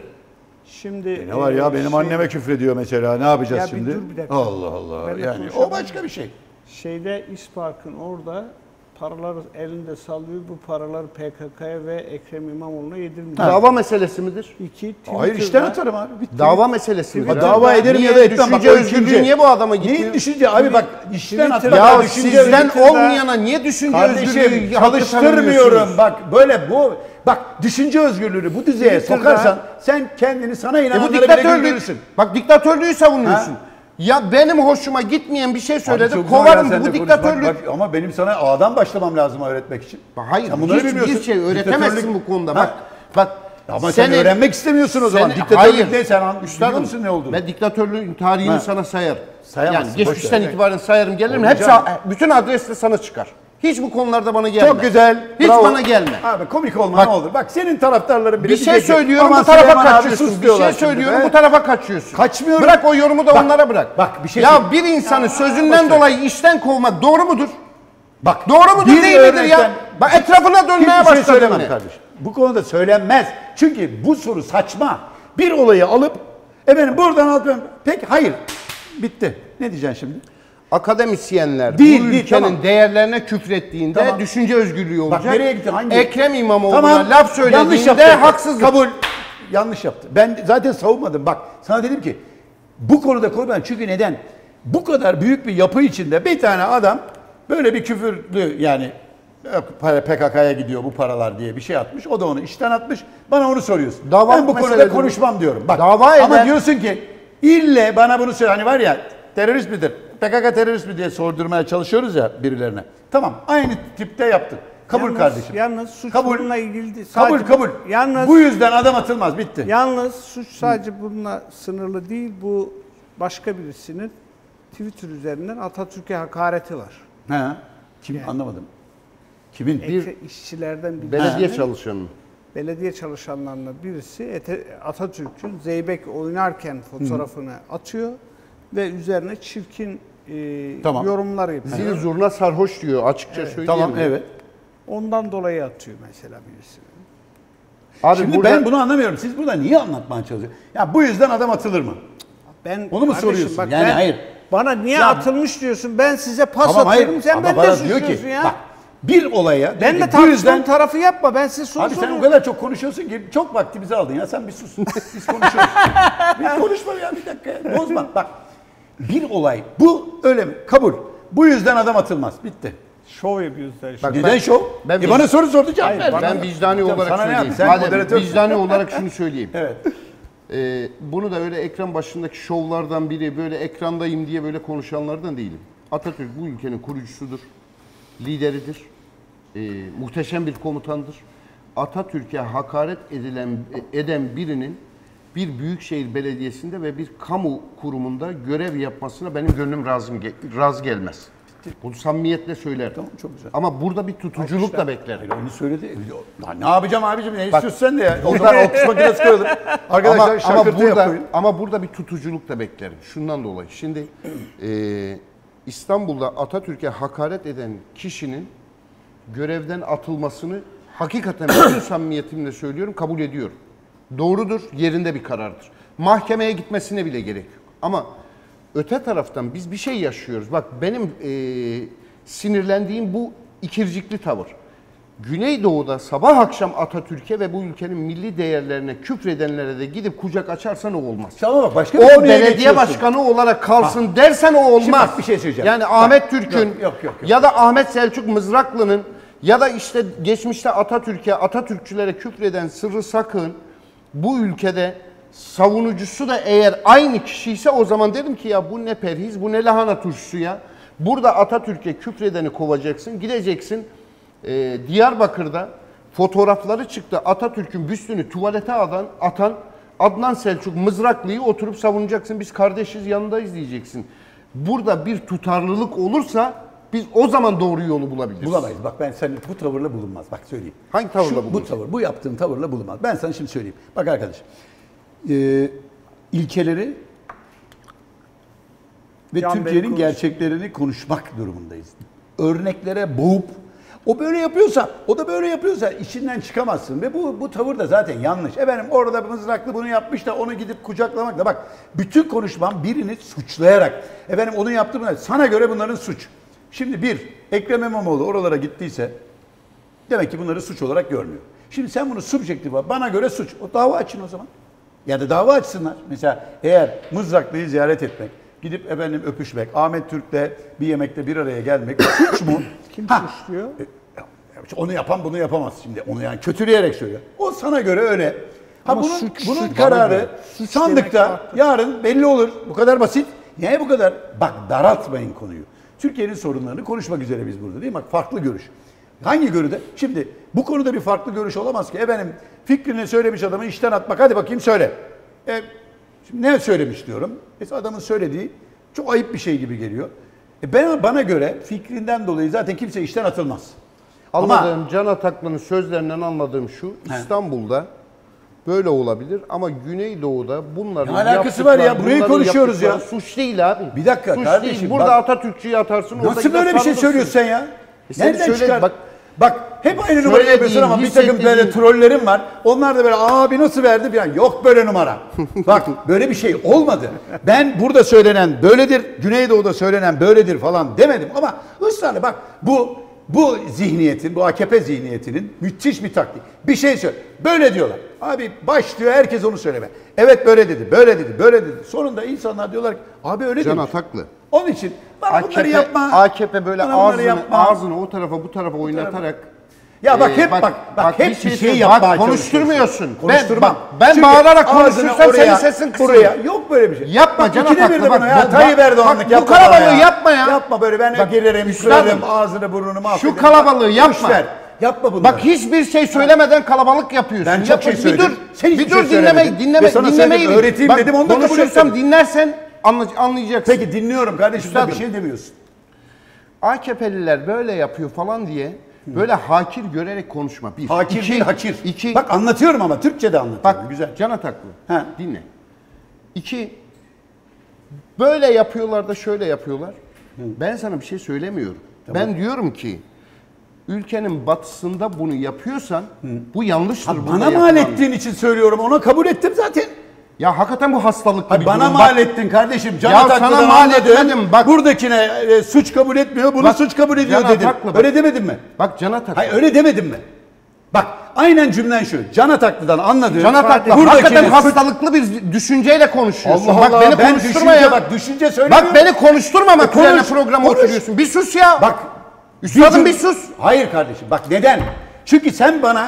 Şimdi Ne var ya, e, benim şey- anneme küfrediyor mesela. Ne yapacağız Ya bir şimdi? dur bir dakika. Allah Allah. Ben de Yani konuşamam. o başka bir şey. Şeyde İspark'ın orada paraları elinde sallıyor. Bu paraları P K K'ya ve Ekrem İmamoğlu'na yedirmiyor. Dava meselesi midir? İki, Hayır, Twitter'da- işten atarım abi. Bitti. Dava meselesi midir? Ha, abi? dava ederim Niye ya da etmem. Bak, Düşünce o özgürlüğü düşünce. niye bu adama gitmiyor? Neyin düşünce? Abi bak işten at. Twitter'da- Bak, Ya düşünce sizden Twitter'da- olmayana niye düşünce özgürlüğü Kardeşim hakkı çalıştırmıyorum. tanımıyorsunuz? Bak böyle bu. Bak düşünce özgürlüğünü bu düzeye Twitter'da- sokarsan sen kendini sana E bu inananlara bile diktatörlük. güldürürsün. Bak diktatörlüğü savunuyorsun. Ha? Ya benim hoşuma gitmeyen bir şey Abi söyledi. çok zor ya, Kovarım sen bu de konuş. diktatörlük. Bak, bak, ama benim sana A'dan başlamam lazım öğretmek için. Hayır, Sen bunları hiç, bilmiyorsun. bir şey öğretemezsin Diktatörlük- bu konuda. Ha? Bak, bak. Ama sen seni- öğrenmek istemiyorsun o zaman. seni- Diktatörlük hayır. ne, sen an- biliyor Üstadım, musun ne olduğunu? Ben diktatörlüğün tarihini Ha. sana sayarım. Sayamazsın, Yani boş geçmişten ver. itibaren sayarım gelirim. Olmayacak. Hepsi bütün adres de sana çıkar. Hiç bu konularda bana gelme. Çok güzel. Hiç bravo. bana gelme. Abi komik olma Bak- ne olur. Bak senin taraftarların bile Bir şey diyecek ki, söylüyorum "Aman bu tarafa Süleyman abi kaçıyorsun. sus Bir diyorlar şey şimdi söylüyorum be." bu tarafa kaçıyorsun. Kaçmıyorum. Bırak o yorumu da Bak, onlara bırak. bak, bir şey Ya söyleyeyim. bir insanı Ya, sözünden boş ver. dolayı işten kovmak doğru mudur? Bak Doğru mudur bir değil midir örnekten- ya? Bak etrafına dönmeye Hiçbir şey başladın söylemem yine. kardeşim. Bu konuda söylenmez. Çünkü bu soru saçma. Bir olayı alıp efendim buradan alıp peki hayır. Bitti. Ne diyeceksin şimdi? Akademisyenler Değil, bu değil, ülkenin tamam. değerlerine küfrettiğinde Tamam. düşünce özgürlüğü olacak. nereye gitti? Hangi- Ekrem İmamoğlu'na Tamam. laf Yanlış söylediğinde yaptı. haksızlık. Kabul. Yanlış yaptı. Ben zaten savunmadım. Bak sana dedim ki bu konuda koymayın. Çünkü neden? Bu kadar büyük bir yapı içinde bir tane adam böyle bir küfürlü yani P K K'ya gidiyor bu paralar diye bir şey atmış. O da onu işten atmış. Bana onu soruyorsun. Dava ben bu konuda meseleleri- konuşmam diyorum. Bak, Dava ama eder. diyorsun ki ille bana bunu söyle. Hani var ya terörist midir? P K K terörist mi diye sordurmaya çalışıyoruz ya birilerine. Tamam aynı tipte yaptık. Kabul Yalnız- kardeşim. Yalnız suç Kabul. bununla ilgili değil. Kabul Sadece- kabul. Yalnız Bu yüzden adam atılmaz. Bitti. Yalnız suç sadece bununla sınırlı değil. Bu başka birisinin Twitter üzerinden Atatürk'e hakareti var. He. Kim anlamadım. Kimin? Bir işçilerden bir Belediye tanesi, çalışanı. belediye çalışanlarından birisi Ete- Atatürk'ün Zeybek oynarken fotoğrafını atıyor ve üzerine çirkin e, Tamam. yorumlar yapıyor. Zil zurna sarhoş diyor açıkça söyleyeyim. Tamam evet. Ondan dolayı atıyor mesela birisi. Abi Şimdi burada, ben bunu anlamıyorum. Siz burada niye anlatmaya çalışıyorsunuz? Ya bu yüzden adam atılır mı? Ben Onu mu kardeşim soruyorsun? bak Yani ben- hayır. Bana niye Ya- atılmış diyorsun? Ben size pas Tamam atıyorum. hayır. Sen Ama benden bana diyor suçluyorsun ki ya. bak bir olaya diyor ben ki, de bu tartışmanın yüzden tarafı yapma. Ben size soru abi sen o soruyorum. kadar çok konuşuyorsun ki çok vaktimizi aldın ya sen bir sus. Biz konuşuyoruz. bir konuşma ya bir dakika ya. Bozma. Bak bir olay bu öyle mi? Kabul. Bu yüzden adam atılmaz. Bitti. Şov yapıyorsun sen şimdi. Bak, Neden ben- şov? ben e biz- bana soru sordu cevap ver. ben vicdani Tamam, olarak sana ne söyleyeyim. yapayım? Sen Madem moderatörsün. vicdani olarak şunu söyleyeyim. Evet. Ee, bunu da öyle ekran başındaki şovlardan biri, böyle ekrandayım diye böyle konuşanlardan değilim. Atatürk bu ülkenin kurucusudur, lideridir, ee, muhteşem bir komutandır. Atatürk'e hakaret edilen eden birinin bir büyükşehir belediyesinde ve bir kamu kurumunda görev yapmasına benim gönlüm razı, razı gelmez. Bunu samimiyetle söylerim. Tamam, çok güzel. Ama burada bir tutuculuk da beklerim. Hayır, onu söyledi. Lan ne yapacağım abicim? Ne Bak, istiyorsun sen de ya? O zaman alkış makinesi koyalım. Arkadaşlar ama, şakırtı ama burada, yapmayın. ama burada bir tutuculuk da beklerim. Şundan dolayı. Şimdi e, İstanbul'da Atatürk'e hakaret eden kişinin görevden atılmasını hakikaten bütün samimiyetimle söylüyorum, kabul ediyorum. Doğrudur, yerinde bir karardır. Mahkemeye gitmesine bile gerek yok. Ama öte taraftan biz bir şey yaşıyoruz. Bak benim e, sinirlendiğim bu ikircikli tavır. Güneydoğu'da sabah akşam Atatürk'e ve bu ülkenin milli değerlerine küfredenlere de gidip kucak açarsan o olmaz. Tamam bak başka bir O konuya belediye geçiyorsun. başkanı olarak kalsın ha. dersen o olmaz. Şimdi bak bir şey söyleyeceğim. Yani bak, Ahmet Türk'ün yok, yok, yok, yok. ya da Ahmet Selçuk Mızraklı'nın ya da işte geçmişte Atatürk'e, Atatürkçülere küfreden Sırrı Sakın bu ülkede savunucusu da eğer aynı kişiyse o zaman dedim ki ya bu ne perhiz, bu ne lahana turşusu ya. Burada Atatürk'e küfredeni kovacaksın, gideceksin e, Diyarbakır'da fotoğrafları çıktı. Atatürk'ün büstünü tuvalete atan, atan Adnan Selçuk Mızraklı'yı oturup savunacaksın. Biz kardeşiz, yanındayız diyeceksin. Burada bir tutarlılık olursa biz o zaman doğru yolu bulabiliriz. Bulamayız. Bak ben senin bu tavırla bulunmaz. Bak söyleyeyim. Hangi tavırla Şu, bulunmaz? Bu tavır, bu yaptığın tavırla bulunmaz. Ben sana şimdi söyleyeyim. Bak arkadaş, e, ilkeleri ve Can Bey Türkiye'nin konuş. gerçeklerini konuşmak durumundayız. Örneklere boğup, o böyle yapıyorsa, o da böyle yapıyorsa içinden çıkamazsın. Ve bu bu tavır da zaten yanlış. Efendim orada Mızraklı bunu yapmış da onu gidip kucaklamakla. Bak bütün konuşmam birini suçlayarak. Efendim onu yaptı mı? Sana göre bunların suç. Şimdi bir, Ekrem İmamoğlu oralara gittiyse demek ki bunları suç olarak görmüyor. Şimdi sen bunu subjektif var. Bana göre suç. O dava açın o zaman. Ya da dava açsınlar. Mesela eğer Mızraklı'yı ziyaret etmek, gidip efendim öpüşmek, Ahmet Türk'le bir yemekte bir araya gelmek suç mu? Kim Ha, suçluyor? e, Onu yapan bunu yapamaz şimdi. Onu yani kötüleyerek söylüyor. O sana göre öyle. Ha Ama bunun, suç- bunun suç kararı bana göre. Suç demek sandıkta farklı. yarın belli olur. Bu kadar basit. Niye bu kadar? Bak daraltmayın konuyu. Türkiye'nin sorunlarını konuşmak üzere biz burada değil mi? Bak farklı görüş. Hangi görüde? Şimdi bu konuda bir farklı görüş olamaz ki. Efendim fikrini söylemiş adamı işten atmak. Hadi bakayım söyle. E, şimdi ne söylemiş diyorum. Mesela adamın söylediği çok ayıp bir şey gibi geliyor. E ben, bana göre fikrinden dolayı zaten kimse işten atılmaz. Anladığım, Ama Can Ataklı'nın sözlerinden anladığım şu, İstanbul'da böyle olabilir ama Güneydoğu'da bunların Ne alakası var ya? yaptıkları- Burayı bunların konuşuyoruz ya. yaptıkları Suç değil abi. Bir dakika suç kardeşim, Değil. Burada bak- Atatürkçüyü atarsın. orada nasıl gider böyle bir şey sarılırsın. söylüyorsun sen ya? E sen Nereden söyle, çıkar? bak- Bak hep aynı numara Söylediğin, yapıyorsun ama bir takım böyle hissettiğin- trollerim var. Onlar da böyle abi nasıl verdi bir an. Yok böyle numara. Bak böyle bir şey olmadı. Ben burada söylenen böyledir, Güneydoğu'da söylenen böyledir falan demedim ama ısrarla bak bu bu zihniyetin, bu A K P zihniyetinin müthiş bir taktik. Bir şey söyle. Böyle diyorlar. Abi başlıyor herkes onu söyleme. Evet böyle dedi, böyle dedi, böyle dedi. Sonunda insanlar diyorlar ki abi öyle Can demiş. Ataklı. Onun için bana bunları A K P, yapma. A K P böyle Bana bunları ağzını, yapma. ağzını o tarafa bu tarafa oynatarak Ya bak Ee, hep bak bak, bak hep bir şey, söyleyeyim. yapmaya Bak, konuşturmuyorsun. çalışıyorsun. Konuşturmam. Ben, bak, ben Çünkü bağırarak ağzını konuşursam oraya, senin sesin kısılır. buraya. Yok böyle bir şey. Yapma bak, Can ikide Ataklı, bir de bak, bunu ya. bu- Tayyip bak, Erdoğan'lık bak, bu yapma bana kalabalığı yapma ya. Yapma böyle ben Bak, gelirim, üstadım, sürerim ağzını burnunu mahvederim. şu kalabalığı Boş yapma. ver. Yapma bunları. Bak hiçbir şey söylemeden kalabalık yapıyorsun. Ben çok Yapma, şey söyledim. Bir dur, Sen hiçbir bir şey dur dinleme, söylemedin. dinleme, Ve sana dinlemeyi söyledim, öğreteyim Bak, dedim, onu da kabul konuşursam etmedin. dinlersen anlay- anlayacaksın. Peki dinliyorum kardeşim sen bir Üstadım. şey demiyorsun. A K P'liler böyle yapıyor falan diye böyle hakir görerek konuşma. Bir. Hakir İki, değil hakir. iki, Bak anlatıyorum ama Türkçe'de anlatıyorum. Bak Güzel. Can Ataklı. He. Dinle. İki, böyle yapıyorlar da şöyle yapıyorlar. Ben sana bir şey söylemiyorum. Ben diyorum ki ülkenin batısında bunu yapıyorsan bu yanlıştır. Ha, burada bana yapılan. mal ettiğin için söylüyorum. Ona kabul ettim zaten. Ya hakikaten bu hastalıklı Ha, bir bana durum. mal Bak, ettin kardeşim. Can Ya Ataklı'dan sana mal anladın. etmedim, bak. Buradakine e, suç kabul etmiyor, bunu Bak, suç kabul ediyor Can dedin. Ataklı bak. Öyle demedin mi? Bak Can Ataklı. Hayır öyle demedin mi? Bak aynen cümlen şu. Can Ataklı'dan anladığım. Can Ataklı buradakine hakikaten suç- hastalıklı bir düşünceyle konuşuyorsun. Allah bak Allah, beni ben konuşturma düşünce, ya. bak düşünce söylemiyorum. Bak beni konuşturmamak E, konuş, üzerine programa konuş. oturuyorsun. Bir sus ya. Bak. Üstadım cüm- bir sus. Hayır kardeşim bak neden? Çünkü sen bana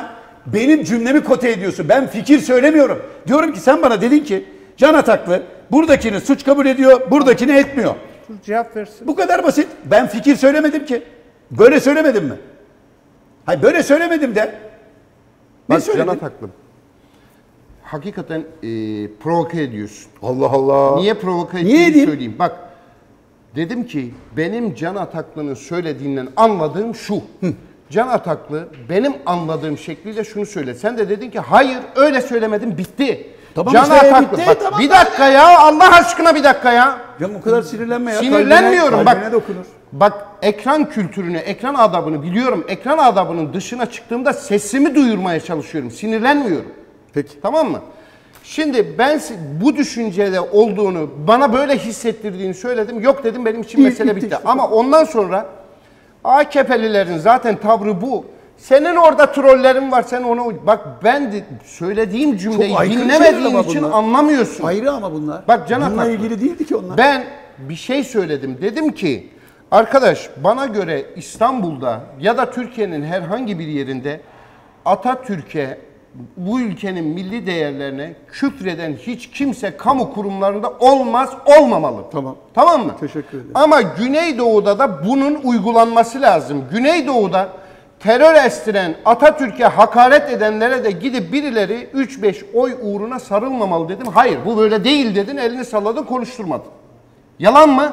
benim cümlemi kote ediyorsun. Ben fikir söylemiyorum. Diyorum ki sen bana dedin ki Can Ataklı buradakini suç kabul ediyor, buradakini etmiyor. Cevap versin. Bu kadar basit. Ben fikir söylemedim ki. Böyle söylemedim mi? Hayır böyle söylemedim de. Ne Bak söyledin? Can Ataklı. Hakikaten e, provoke ediyorsun. Allah Allah. Niye provoke Niye ettiğini edeyim? söyleyeyim. Bak dedim ki benim Can Ataklı'nın söylediğinden anladığım şu. Hı. Can Ataklı benim anladığım şekliyle şunu söyledi. Sen de dedin ki hayır öyle söylemedim bitti. Tamam Can işte, Ataklı. bitti, Bak, tamam. bir dakika ya Allah aşkına bir dakika ya. Canım o kadar sinirlenme ya. Sinirlenmiyorum Kalbine, bak. kalbine dokunur. Bak ekran kültürünü, ekran adabını biliyorum. Ekran adabının dışına çıktığımda sesimi duyurmaya çalışıyorum. Sinirlenmiyorum. Peki. Tamam mı? Şimdi ben bu düşüncede olduğunu, bana böyle hissettirdiğini söyledim. Yok dedim benim için İyi, mesele bitti bitti. işte. Ama ondan sonra A K P'lilerin zaten tavrı bu. Senin orada trollerin var sen ona... Bak ben de söylediğim cümleyi Çok aykırı dinlemediğin şeyler ama için bunlar. anlamıyorsun. Ayrı ama bunlar. Bak Can Bununla Ataklı. ilgili değildi ki onlar. Ben bir şey söyledim. Dedim ki arkadaş bana göre İstanbul'da ya da Türkiye'nin herhangi bir yerinde Atatürk'e, bu ülkenin milli değerlerine küfreden hiç kimse kamu kurumlarında olmaz, olmamalı. Tamam. Tamam mı? Teşekkür ederim. Ama Güneydoğu'da da bunun uygulanması lazım. Güneydoğu'da terör estiren, Atatürk'e hakaret edenlere de gidip birileri üç beş oy uğruna sarılmamalı dedim. Hayır bu böyle değil dedin, elini salladın, konuşturmadın. Yalan mı?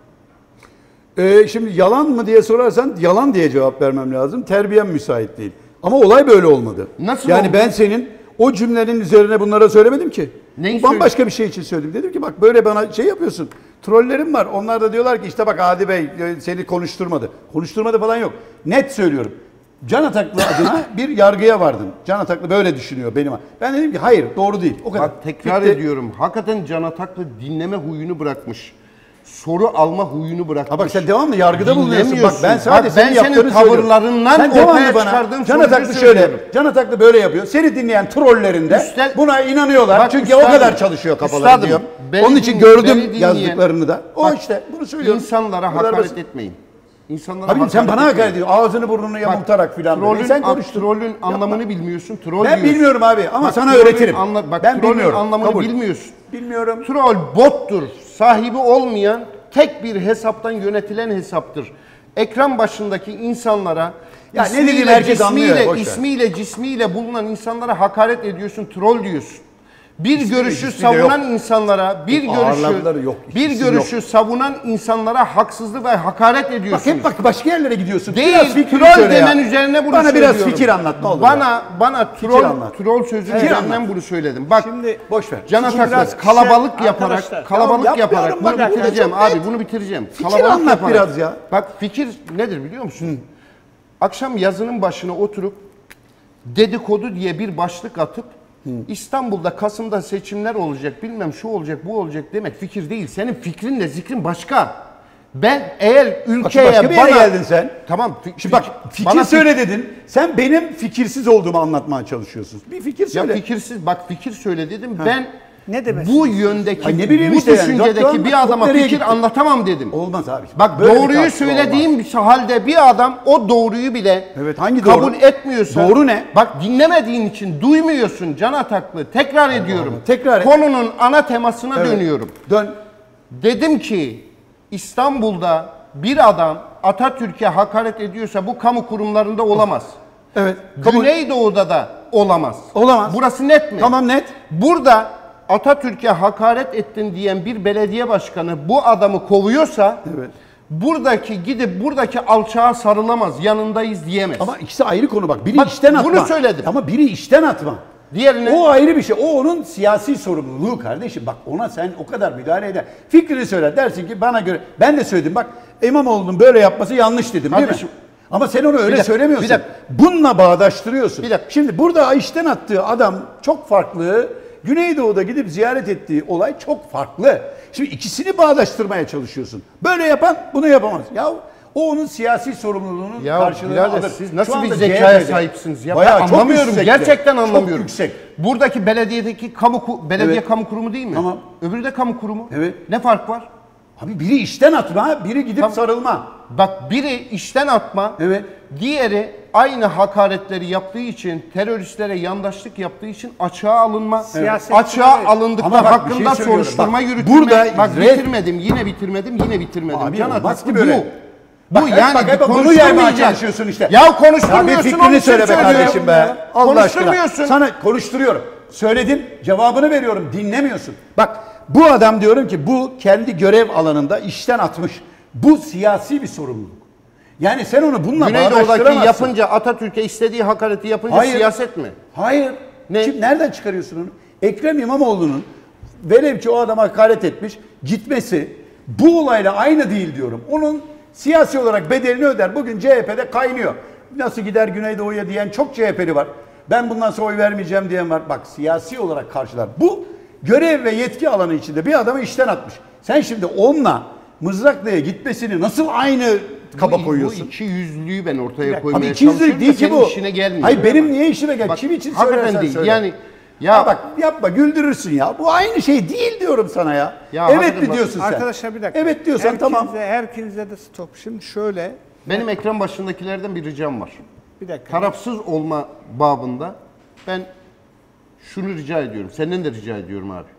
Ee, şimdi yalan mı diye sorarsan yalan diye cevap vermem lazım. Terbiyem müsait değil. Ama olay böyle olmadı. Nasıl yani oldu? ben senin o cümlenin üzerine bunlara söylemedim ki. Neyi Bu bambaşka bir şey için söyledim. Dedim ki bak böyle bana şey yapıyorsun. Trollerim var. Onlar da diyorlar ki işte bak Adi Bey seni konuşturmadı. Konuşturmadı falan yok. Net söylüyorum. Can Ataklı adına bir yargıya vardım. Can Ataklı böyle düşünüyor benim. Ben dedim ki hayır doğru değil. O kadar. Bak tekrar Bitti. ediyorum. Hakikaten Can Ataklı dinleme huyunu bırakmış. Soru alma huyunu bırakmış. Ha bak sen devamlı yargıda bulunuyorsun. Bak Dinlemiyorsun. ben sadece Bak, senin ben yaptığını senin tavırlarından söylüyorum. Sen ortaya devamlı bana çıkardığın Can sonucu Ataklı şöyle, söylüyorum. Can Ataklı böyle yapıyor. Seni dinleyen trollerinde Üstel- buna inanıyorlar. Bak Çünkü üstadım, o kadar çalışıyor kafaları üstadım, diyor. beni Onun için din- gördüm beni dinleyen- yazdıklarını da. O Bak, işte bunu söylüyorum. İnsanlara Bu kadar hakaret basit. etmeyin. İnsanlara Abi sen bana etmeyin. hakaret ediyorsun. Ağzını burnunu yamultarak filan. böyle. Trollün, Sen an- konuştun. trollün anlamını bilmiyorsun. Troll Ben diyorsun. bilmiyorum abi ama Bak, sana trollün öğretirim. anla- bak, ben trollün bilmiyorum. anlamını Kabul. bilmiyorsun. Bilmiyorum. Troll bottur. Sahibi olmayan tek bir hesaptan yönetilen hesaptır. Ekran başındaki insanlara Ya ne ismiyle, dediğini herkes anlıyor, cismiyle, boş ver. ismiyle, cismiyle bulunan insanlara hakaret ediyorsun, troll diyorsun. Bir İsmi de, görüşü cismi de savunan yok. insanlara, bir Yok, görüşü ağırladıları yok, bir isim görüşü savunan insanlara haksızlık ve hakaret Bak ediyorsun. hep bak başka yerlere gidiyorsun. Değil, Biraz fikrini troll söyle ya. demen üzerine bunu Bana söylüyorum. biraz fikir anlat ne olur. Bana ya. bana troll anlat. troll sözü Fikir üzerinden anlat. bunu söyledim. Bak Şimdi Boş ver. Can Şimdi Ataklı biraz kalabalık şey- yaparak arkadaşlar, kalabalık ya yaparak yapmıyorum bunu bak, bitireceğim çok abi net. bunu bitireceğim. Fikir anlat biraz ya. Bak fikir nedir biliyor musun? Akşam yazının başına oturup dedikodu diye bir başlık atıp İstanbul'da Kasım'da seçimler olacak bilmem şu olacak bu olacak demek fikir değil. Senin fikrinle zikrin başka. Ben eğer ülkeye başka bir yere bana... geldin sen. Tamam. fi- Şimdi bak fik- fikir bana söyle dedin. Sen benim fikirsiz olduğumu anlatmaya çalışıyorsun. Bir fikir Ya söyle. fikirsiz bak fikir söyle dedim. Ben Ne demek bu yöndeki Ay ne bileyim bu işte yani. düşüncedeki Doktor, bir adama nereye fikir gitti? anlatamam dedim. Olmaz abi. Bak Böyle bir doğruyu tartışma söylediğim olmaz. halde bir adam o doğruyu bile Evet, hangi kabul doğru? etmiyorsa. Doğru ne? Bak dinlemediğin için duymuyorsun Can Ataklı. Tekrar ediyorum. Allah. Tekrar et. Konunun ana temasına Evet. dönüyorum. Dön. Dedim ki İstanbul'da bir adam Atatürk'e hakaret ediyorsa bu kamu kurumlarında olamaz. Evet. Kabul. Güneydoğu'da da olamaz. Olamaz. Burası net mi? Tamam net. Burada Atatürk'e hakaret ettin diyen bir belediye başkanı bu adamı kovuyorsa Evet. buradaki gidip buradaki alçağa sarılamaz, yanındayız diyemez. Ama ikisi ayrı konu bak. Biri Bak, işten atma. bunu söyledim. Ama biri işten atma. Diğerine O ayrı bir şey. O onun siyasi sorumluluğu kardeşim. Bak ona sen o kadar müdahale eder. Fikrini söyle. Dersin ki bana göre. Ben de söyledim. Bak İmamoğlu'nun böyle yapması yanlış dedim değil Kardeşim, mi? Ama sen onu öyle dakika, söylemiyorsun. bir dakika. Bununla bağdaştırıyorsun. Bir dakika. Şimdi burada işten attığı adam çok farklı. Güneydoğu'da gidip ziyaret ettiği olay çok farklı. Şimdi ikisini bağdaştırmaya çalışıyorsun. Böyle yapan bunu yapamaz. Ya o onun siyasi sorumluluğunun ya karşılığını birader alır. siz Şu nasıl bir anda zekaya C H P'de sahipsiniz ya? bayağı Ben çok anlamıyorum. yüksekte. Gerçekten Çok anlamıyorum. yüksek. Buradaki belediyedeki kamu ku- belediye Evet. kamu kurumu değil mi? Tamam. Öbürü de kamu kurumu. Evet. Ne fark var? Abi biri işten atma, biri gidip Tamam. sarılma. Bak biri işten atma, Evet. diğeri aynı hakaretleri yaptığı için, teröristlere yandaşlık yaptığı için açığa alınma. Siyasetçi Açığa evet. alındıkta Ama bak, bir hakkında şey söylüyorum. soruşturma Bak, yürütülme. burada bak red- bitirmedim, yine bitirmedim, yine bitirmedim. Abi Can olmaz Ataklı ki böyle. bu. Bu Bak, hep yani bak, hep bunu konuşturmayacak. yaymaya çalışıyorsun işte. Ya Ya konuşturmuyorsun. bir onun fikrini için söyle be söylüyorum kardeşim be. ya. Allah aşkına. Konuşturmuyorsun. Sana konuşturuyorum. Söyledim, cevabını veriyorum. Dinlemiyorsun. Bak bu adam diyorum ki bu kendi görev alanında işten atmış. Bu siyasi bir sorumluluk. Yani sen onu bununla Güneydoğu'daki bağdaştıramazsın. yapınca, Atatürk'e istediği hakareti yapınca Hayır. siyaset mi? Hayır. Ne? Kim, nereden çıkarıyorsun onu? Ekrem İmamoğlu'nun velev ki o adama hakaret etmiş gitmesi bu olayla aynı değil diyorum. Onun siyasi olarak bedelini öder. Bugün C H P'de kaynıyor. Nasıl gider Güneydoğu'ya diyen çok C H P'li var. Ben bundan sonra oy vermeyeceğim diyen var. Bak siyasi olarak karşılar. Bu görev ve yetki alanı içinde bir adamı işten atmış. Sen şimdi onunla Mızraklı'ya gitmesini nasıl aynı kaba Bu- koyuyorsun? Bu iki yüzlülüğü ben ortaya Abi koymaya ikizlik çalışıyorum değil da ki senin bu. işine gelmiyor. Hayır benim niye işime gel? Bak, Kim için hakikaten söylersen değil. söyle. Yani ya, ya bak yapma güldürürsün ya. Bu aynı şey değil diyorum sana ya. Ya evet hakikaten mi bak- diyorsun sen? Arkadaşlar bir dakika. Evet diyorsan Herkese- tamam. Herkese de stop. Şimdi şöyle benim ekran başındakilerden bir ricam var. bir dakika. Tarafsız olma babında ben şunu rica ediyorum. Senden de rica ediyorum abi.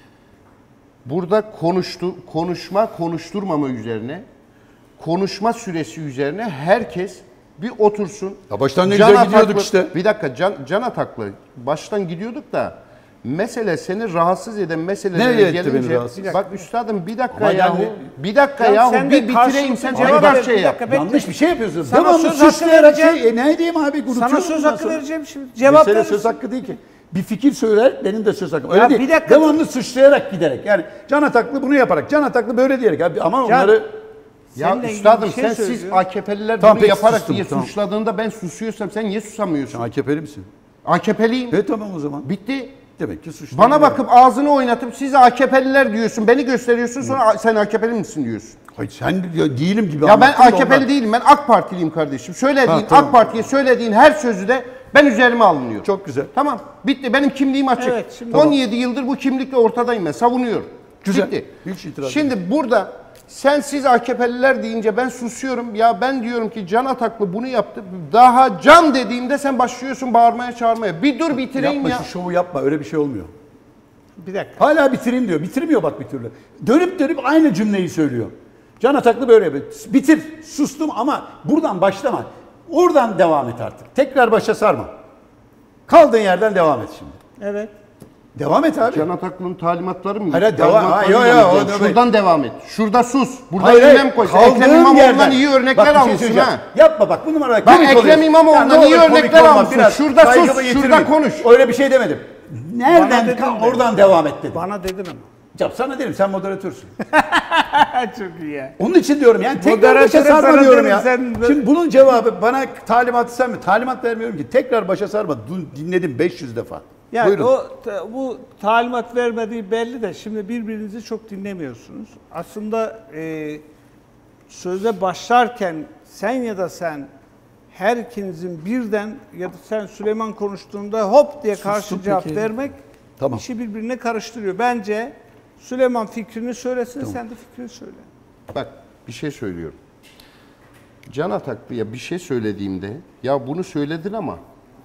Burada konuştu, konuşma, konuşturmama üzerine, konuşma süresi üzerine herkes bir otursun. Ya baştan ne Can güzel gidiyorduk Ataklı- işte. Bir dakika Can, Can Ataklı. Baştan gidiyorduk da mesele seni rahatsız eden meselelere Nereye etti gelince. beni rahatsız? Bak üstadım bir dakika Ama yahu. yani- Bir dakika Can, yahu sen de bir bitireyim karşılıklı sen cevap cevap ver, ver bir şey yap. dakika, bekle. Yanlış bir şey yapıyorsun. Sana Devamlı söz hakkı suçlayarak vereceğim. şey. E ne diyeyim abi? Sana Unutuyorum söz ondan hakkı sonra. vereceğim şimdi. Cevap Mesele verirsin. söz hakkı değil ki. Bir fikir söyler, benim de söz hakkım. Öyle Ya değil. bir dakika. Devamlı suçlayarak giderek. Yani Can Ataklı bunu yaparak, Can Ataklı böyle diyerek. Abi, ama Can- onları... Ya Seninle ilgili üstadım bir şey sen siz söylüyorum. A K P'liler Tamam, bunu peki, yaparak sustum, diye tamam. suçladığında ben susuyorsam sen niye susamıyorsun? A K P'li misin? A K P'liyim. E tamam o zaman. Bitti. Demek ki suçlu. Bana bakıp ağzını oynatıp siz A K P'liler diyorsun, beni gösteriyorsun sonra sen A K P'li misin diyorsun. Hayır sen diyor, değilim gibi Ya ben anlattın da A K P'li ondan. değilim, ben AK Partiliyim kardeşim. Söylediğin Ha, tamam. AK Parti'ye söylediğin her sözü de ben üzerime alınıyor. Çok güzel. Tamam, bitti. Benim kimliğim açık. Evet, şimdi- on yedi yıldır bu kimlikle ortadayım ben, savunuyorum. Güzel. Bitti. Hiç itiraz Şimdi burada sen siz A K P'liler deyince ben susuyorum. Ya ben diyorum ki Can Ataklı bunu yaptı. Daha Can dediğimde sen başlıyorsun bağırmaya çağırmaya. Bir dur bitireyim Yapma ya. şu şovu yapma, öyle bir şey olmuyor. Bir dakika. Hala bitireyim diyor. Bitirmiyor bak bir türlü. Dönüp dönüp aynı cümleyi söylüyor. Can Ataklı böyle yapıyor. Bitir. Sustum ama buradan başlama. Oradan devam et artık. Tekrar başa sarma. Kaldığın yerden devam et şimdi. Evet. Devam et abi. Can Ataklı'nın talimatları mı? Hayır, devam- Talimatlarıyla Ha, yo, yo, mı o gidiyorsun? demek. Şuradan devam et. Şurada sus. Burada Hayır, ünlem hayır. koy. Sen Kaldığın Ekrem İmamoğlu'ndan yerden. iyi Bak, örnekler bir şey almışsın söyleyeceğim. ha. Yapma bak bu numara Bak, komik Ekrem oluyorsun. İmamoğlu'ndan Ya ne iyi olur komik örnekler olma, almışsın. biraz Şurada sus, saygımı şurada yitirmeyin. konuş. Öyle bir şey demedim. Nereden Bana dedin kal- de. oradan devam et dedim. Bana dedin ama. Ya sana derim sen moderatörsün. Çok iyi ya. Onun için diyorum yani tekrar Moderatöre başa sarma sana diyorum derim, ya. sen- Şimdi bunun cevabı bana talimatı sen mi? Talimat vermiyorum ki. Tekrar başa sarma. Dün dinledim beş yüz defa. Yani Buyurun. o ta- bu talimat vermediği belli de şimdi birbirinizi çok dinlemiyorsunuz. Aslında e, söze başlarken sen ya da sen her ikinizin birden ya da sen Süleyman konuştuğunda hop diye karşı Sustum cevap peki. vermek Tamam. işi birbirine karıştırıyor. Bence Süleyman fikrini söylesin, sen de fikrini söyle. Bak bir şey söylüyorum. Can Ataklı'ya bir şey söylediğimde ya bunu söyledin ama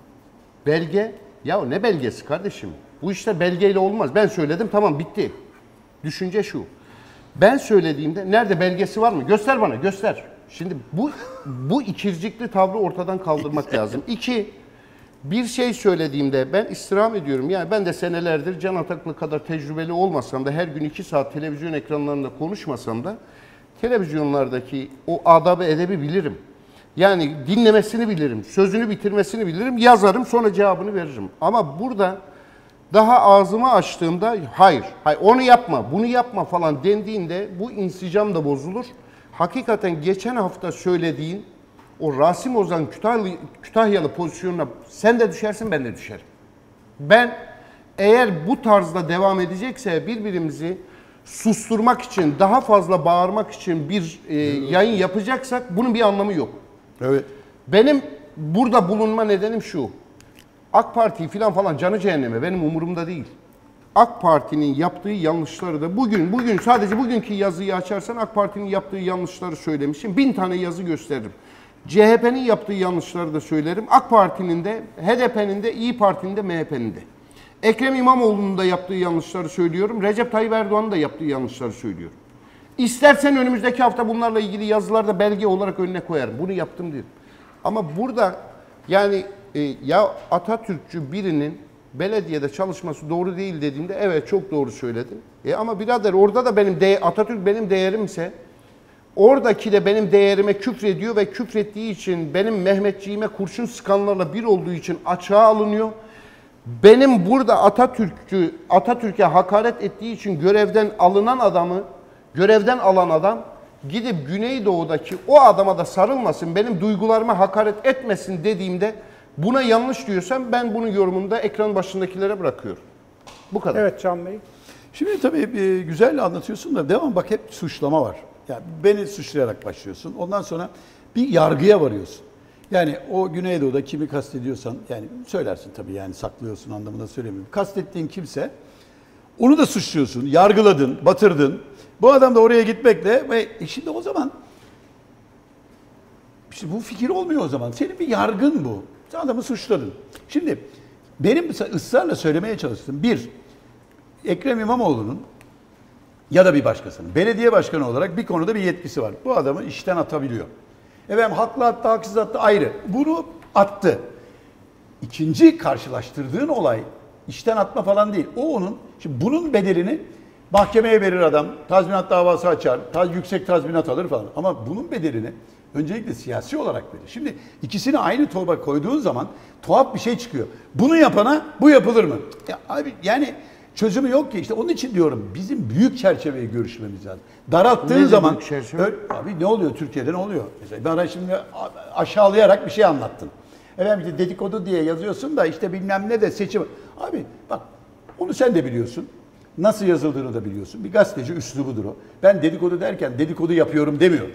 belge ya ne belgesi kardeşim? Bu işler belgeyle olmaz. Ben söyledim tamam bitti. Düşünce şu. Ben söylediğimde nerede belgesi var mı? Göster bana göster. Şimdi bu bu ikircikli tavrı ortadan kaldırmak lazım. İki, bir şey söylediğimde ben istirham ediyorum. Yani ben de senelerdir Can Ataklı kadar tecrübeli olmasam da her gün iki saat televizyon ekranlarında konuşmasam da televizyonlardaki o adab-ı edebi bilirim. Yani dinlemesini bilirim, sözünü bitirmesini bilirim, yazarım sonra cevabını veririm. Ama burada daha ağzımı açtığımda hayır, hayır onu yapma, bunu yapma falan dendiğinde bu insicam da bozulur. Hakikaten geçen hafta söylediğin o Rasim Ozan Kütahyalı, Kütahyalı pozisyonuna sen de düşersin ben de düşerim. Ben eğer bu tarzda devam edecekse birbirimizi susturmak için, daha fazla bağırmak için bir e, yayın yapacaksak bunun bir anlamı yok. Evet. Benim burada bulunma nedenim şu. AK Parti falan falan canı cehenneme benim umurumda değil. AK Parti'nin yaptığı yanlışları da bugün, bugün sadece bugünkü yazıyı açarsan AK Parti'nin yaptığı yanlışları söylemişim. Bin tane yazı gösteririm. C H P'nin yaptığı yanlışları da söylerim. AK Parti'nin de, H D P'nin de, İYİ Parti'nin de, M H P'nin de. Ekrem İmamoğlu'nun da yaptığı yanlışları söylüyorum. Recep Tayyip Erdoğan'ın da yaptığı yanlışları söylüyorum. İstersen önümüzdeki hafta bunlarla ilgili yazılarda belge olarak önüne koyarım. Bunu yaptım dedim. Ama burada yani e, ya Atatürkçü birinin belediyede çalışması doğru değil dediğinde evet çok doğru söyledin. E ama birader orada da benim de Atatürk benim değerimse oradaki de benim değerime küfrediyor ve küfrettiği için benim Mehmetçiğime kurşun sıkanlarla bir olduğu için açığa alınıyor. Benim burada Atatürk'ü Atatürk'e hakaret ettiği için görevden alınan adamı görevden alan adam gidip Güneydoğu'daki o adama da sarılmasın, benim duygularıma hakaret etmesin dediğimde buna yanlış diyorsam ben bunun yorumunu da ekran başındakilere bırakıyorum. Bu kadar. Evet Can Bey. Şimdi tabii e, güzel anlatıyorsun da devam bak hep suçlama var. Yani beni suçlayarak başlıyorsun. Ondan sonra bir yargıya varıyorsun. Yani o Güneydoğu'da kimi kastediyorsan yani söylersin tabii yani saklıyorsun anlamında söylemiyorum. Kastettiğin kimse onu da suçluyorsun, yargıladın, batırdın. Bu adam da oraya gitmekle ve e şimdi o zaman işte bu fikir olmuyor o zaman. Senin bir yargın bu. Sen adamı suçladın. Şimdi benim ısrarla söylemeye çalıştığım bir, Ekrem İmamoğlu'nun ya da bir başkasının belediye başkanı olarak bir konuda bir yetkisi var. Bu adamı işten atabiliyor. Efendim haklı attı, haksız attı ayrı. Bunu attı. İkinci karşılaştırdığın olay işten atma falan değil. O onun, şimdi bunun bedelini mahkemeye verir adam, tazminat davası açar, taz, yüksek tazminat alır falan. Ama bunun bedelini öncelikle siyasi olarak verir. Şimdi ikisini aynı torba koyduğun zaman tuhaf bir şey çıkıyor. Bunu yapana bu yapılır mı? Ya abi yani çözümü yok ki. İşte onun için diyorum bizim büyük çerçeveyi görüşmemiz lazım. Daralttığın zaman öyle, abi ne oluyor Türkiye'de ne oluyor? Mesela bana şimdi aşağılayarak bir şey anlattın. Efendim işte dedikodu diye yazıyorsun da işte bilmem ne de seçim. Abi bak onu sen de biliyorsun. Nasıl yazıldığını da biliyorsun. Bir gazeteci üslubudur o. Ben dedikodu derken dedikodu yapıyorum demiyorum.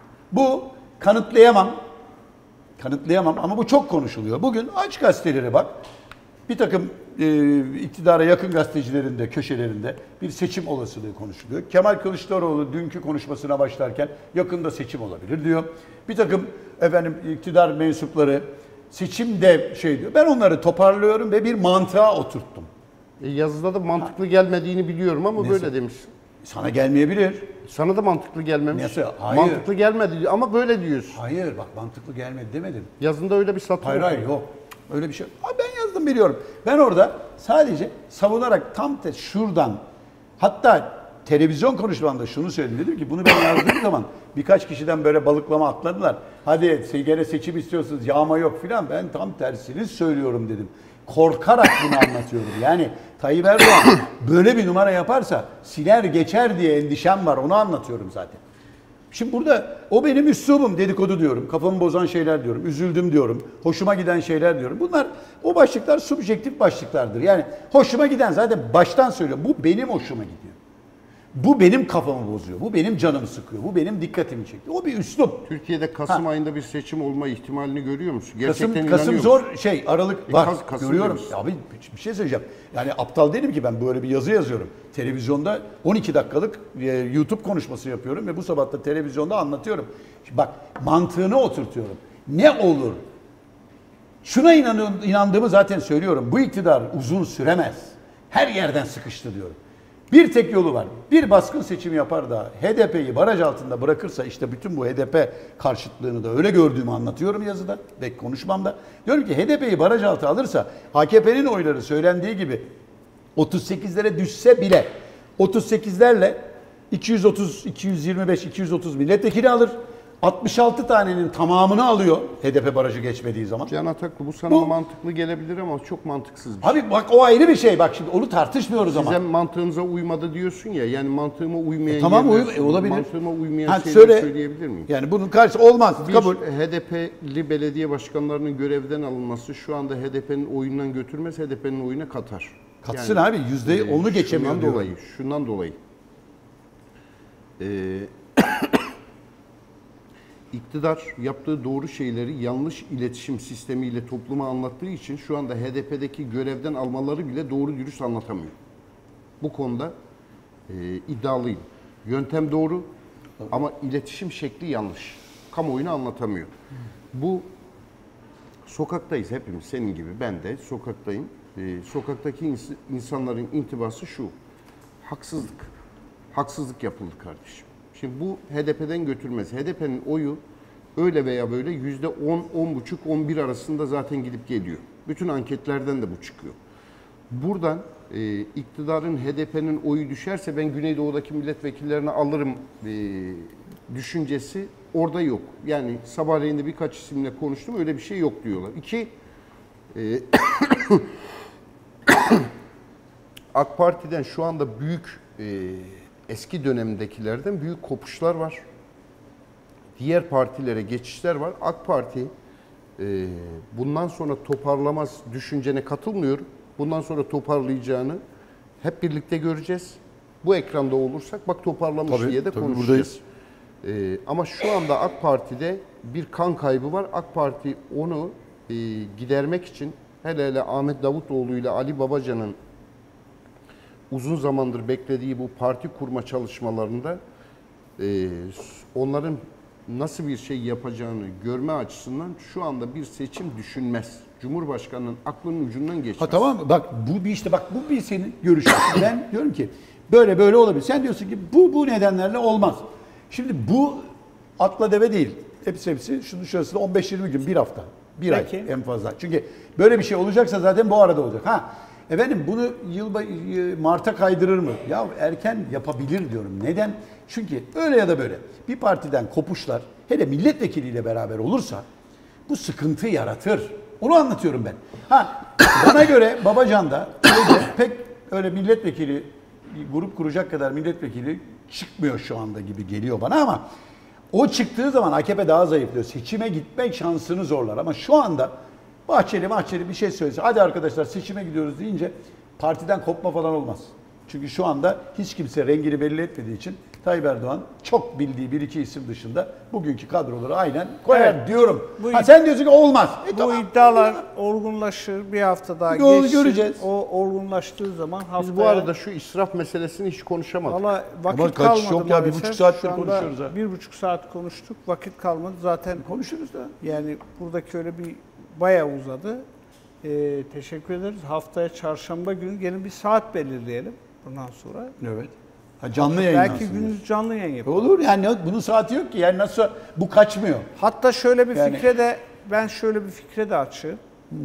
Bu kanıtlayamam. Kanıtlayamam ama bu çok konuşuluyor. Bugün aç gazetelere bak. Bir takım e, iktidara yakın gazetecilerin de köşelerinde bir seçim olasılığı konuşuluyor. Kemal Kılıçdaroğlu dünkü konuşmasına başlarken yakında seçim olabilir diyor. Bir takım efendim iktidar mensupları seçimde şey diyor. Ben onları toparlıyorum ve bir mantığa oturttum. E yazıda da mantıklı gelmediğini biliyorum ama Neyse. böyle demiş. Sana gelmeyebilir. Sana da mantıklı gelmemiş. Neyse, hayır. Mantıklı gelmedi ama böyle diyorsun. Hayır bak mantıklı gelmedi demedim. Yazında öyle bir satır Hayır yok. hayır yok. Öyle bir şey. Abi ben yazdım biliyorum. Ben orada sadece savunarak tam te şuradan hatta televizyon konuşmamda şunu söyledim. Dedim ki bunu ben yazdığım zaman birkaç kişiden böyle balıklama atladılar. Hadi gene seçim istiyorsunuz yağma yok filan. Ben tam tersini söylüyorum dedim. Korkarak bunu anlatıyorum. Yani Tayyip Erdoğan böyle bir numara yaparsa siler geçer diye endişem var. Onu anlatıyorum zaten. Şimdi burada o benim üslubum, dedikodu diyorum, kafamı bozan şeyler diyorum, üzüldüm diyorum, hoşuma giden şeyler diyorum. Bunlar o başlıklar subjektif başlıklardır. Yani hoşuma giden zaten baştan söylüyorum. Bu benim hoşuma gidiyor. Bu benim kafamı bozuyor. Bu benim canımı sıkıyor. Bu benim dikkatimi çekiyor. O bir üslup. Türkiye'de Kasım Ha. ayında bir seçim olma ihtimalini görüyor musun? Gerçekten Kasım, Kasım inanıyor musun? zor şey Aralık E, var. Kas- Kasım Görüyorum. diyoruz. Abi bir şey söyleyeceğim. Yani aptal değilim ki ben böyle bir yazı yazıyorum. Televizyonda on iki dakikalık e, YouTube konuşması yapıyorum ve bu sabah da televizyonda anlatıyorum. Şimdi bak mantığını oturtuyorum. Ne olur? Şuna inanıyorum, inandığımı zaten söylüyorum. Bu iktidar uzun süremez. Her yerden sıkıştı diyorum. Bir tek yolu var. Bir baskın seçim yapar da H D P'yi baraj altında bırakırsa işte bütün bu H D P karşıtlığını da öyle gördüğümü anlatıyorum yazıda ve konuşmamda. Diyorum ki H D P'yi baraj altı alırsa A K P'nin oyları söylendiği gibi otuz sekizlere düşse bile otuz sekizlerle iki yüz otuz, iki yüz yirmi beş, iki yüz otuz milletvekili alır. altmış altı tanenin tamamını alıyor H D P barajı geçmediği zaman. Can Ataklı bu sana Bu- mantıklı gelebilir ama çok mantıksız bir şey. Abi bak o ayrı bir şey. Bak şimdi onu tartışmıyoruz ama. Sen mantığınıza uymadı diyorsun ya, yani mantığıma uymayan Tamam yerler- uy- olabilir. Mantığıma uymayan Ha, şeyleri söyle. söyleyebilir miyim? Yani bunun karşı olmaz. Bir Kabul. H D P'li belediye başkanlarının görevden alınması şu anda H D P'nin oyundan götürmez, H D P'nin oyuna katar. Katsın abi, yüzde onu e, geçemiyor Şundan diyorum. dolayı, şundan dolayı. Ee, İktidar yaptığı doğru şeyleri yanlış iletişim sistemiyle topluma anlattığı için şu anda H D P'deki görevden almaları bile doğru dürüst anlatamıyor. Bu konuda e, iddialıyım. Yöntem doğru ama iletişim şekli yanlış. Kamuoyunu anlatamıyor. Bu sokaktayız hepimiz, senin gibi ben de sokaktayım. E, sokaktaki ins- insanların intibası şu: haksızlık. Haksızlık yapıldı kardeşim. Şimdi bu H D P'den götürmez. H D P'nin oyu öyle veya böyle yüzde on, on buçuk, on bir arasında zaten gidip geliyor. Bütün anketlerden de bu çıkıyor. Buradan e, iktidarın, H D P'nin oyu düşerse ben Güneydoğu'daki milletvekillerini alırım e, düşüncesi orada yok. Yani sabahleyin de birkaç isimle konuştum, öyle bir şey yok diyorlar. İki, e, AK Parti'den şu anda büyük, e, eski dönemdekilerden büyük kopuşlar var. Diğer partilere geçişler var. AK Parti e, bundan sonra toparlamaz düşüncene katılmıyorum. Bundan sonra toparlayacağını hep birlikte göreceğiz. Bu ekranda olursak bak toparlamış Tabii, diye de tabii konuşacağız. E, ama şu anda AK Parti'de bir kan kaybı var. AK Parti onu e, gidermek için hele hele Ahmet Davutoğlu ile Ali Babacan'ın uzun zamandır beklediği bu parti kurma çalışmalarında e, onların nasıl bir şey yapacağını görme açısından şu anda bir seçim düşünmez. Cumhurbaşkanının aklının ucundan geçmez. Ha tamam mı? Bak bu bir işte bak bu bir senin görüşün. Ben diyorum ki böyle böyle olabilir. Sen diyorsun ki bu bu nedenlerle olmaz. Şimdi bu atla deve değil. Hepsi hepsi şunun şurasında on beş yirmi gün, bir hafta, bir Peki. ay en fazla. Çünkü böyle bir şey olacaksa zaten bu arada olacak. Ha efendim bunu yıl Mart'a kaydırır mı? Ya erken yapabilir diyorum. Neden? Çünkü öyle ya da böyle bir partiden kopuşlar hele milletvekiliyle beraber olursa bu sıkıntı yaratır. Onu anlatıyorum ben. Ha bana göre Babacan'da öyle pek öyle milletvekili grup kuracak kadar milletvekili çıkmıyor şu anda gibi geliyor bana ama o çıktığı zaman A K P daha zayıflıyor. Seçime gitmek şansını zorlar ama şu anda Bahçeli Bahçeli bir şey söylese hadi arkadaşlar seçime gidiyoruz deyince partiden kopma falan olmaz. Çünkü şu anda hiç kimse rengini belli etmediği için Tayyip Erdoğan çok bildiği bir iki isim dışında bugünkü kadroları aynen koyar Evet. diyorum. Bu Ha, sen diyorsun ki olmaz. E, Bu tamam. iddialar olgunlaşır, bir hafta daha Yol geçsin. göreceğiz. O olgunlaştığı zaman haftaya... Biz bu arada şu israf meselesini hiç konuşamadık. Valla vakit Ama kaç kalmadı yok ya, bir maalesef. buçuk saattir Şu anda konuşuyoruz ha. Bir buçuk saat konuştuk, vakit kalmadı. Zaten Konuşuruz da. yani buradaki öyle bir bayağı uzadı. Ee, teşekkür ederiz. Haftaya çarşamba günü gelin bir saat belirleyelim bundan sonra. Evet. Ha, canlı yayınlansın. Belki diyorsun. gündüz canlı yayın E, yapalım. olur yani bunun saati yok ki. Yani nasıl bu kaçmıyor. Hatta şöyle bir Yani- fikre de ben şöyle bir fikre de açığım.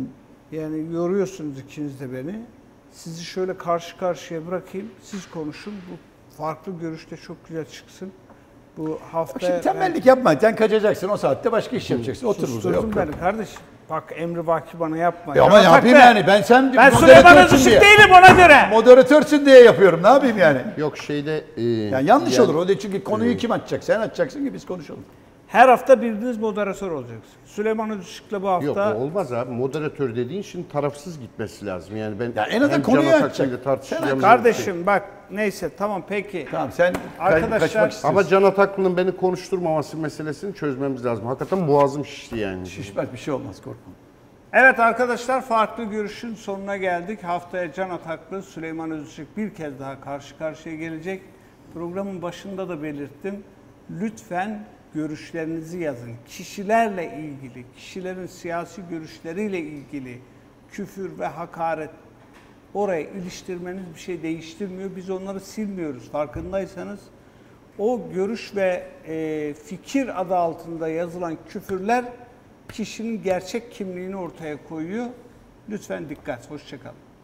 Yani yoruyorsunuz ikiniz de beni. Sizi şöyle karşı karşıya bırakayım. Siz konuşun. Bu farklı görüşte çok güzel çıksın. Bu Bak haftaya şimdi tembellik yapma. Sen kaçacaksın o saatte başka iş yapacaksın. Otur burada. susturdum Yok. beni kardeşim. Bak emri vaki bana yapma. E ama Ya yapayım bak be, yani. Ben sen Ben Süleyman moderatörsün Özışık diye. değilim ona göre. Moderatörsün diye yapıyorum. Ne yapayım yani? Yok şeyde... E, Yani yanlış yani- olur. O da çünkü konuyu kim açacak? Sen açacaksın ki biz konuşalım. Her hafta biriniz moderatör olacaksınız. Süleyman Özışık'la bu hafta... Yok o olmaz abi. Moderatör dediğin şimdi tarafsız gitmesi lazım. Yani ben Ya en azından hem konuyu Can açacak. Ataklı'yla tartışacağım. Sen- Kardeşim bak neyse tamam peki. Tamam sen Arkadaşlar- kaçmak istiyorsun. Ama Can Ataklı'nın beni konuşturmaması meselesini çözmemiz lazım. Hakikaten boğazım şişti yani. Şişmez bir şey olmaz korkma. Evet arkadaşlar farklı görüşün sonuna geldik. Haftaya Can Ataklı, Süleyman Özışık bir kez daha karşı karşıya gelecek. Programın başında da belirttim. Lütfen görüşlerinizi yazın. Kişilerle ilgili, kişilerin siyasi görüşleriyle ilgili küfür ve hakaret oraya iliştirmeniz bir şey değiştirmiyor. Biz onları silmiyoruz farkındaysanız. O görüş ve e, fikir adı altında yazılan küfürler kişinin gerçek kimliğini ortaya koyuyor. Lütfen dikkat. Hoşça kalın.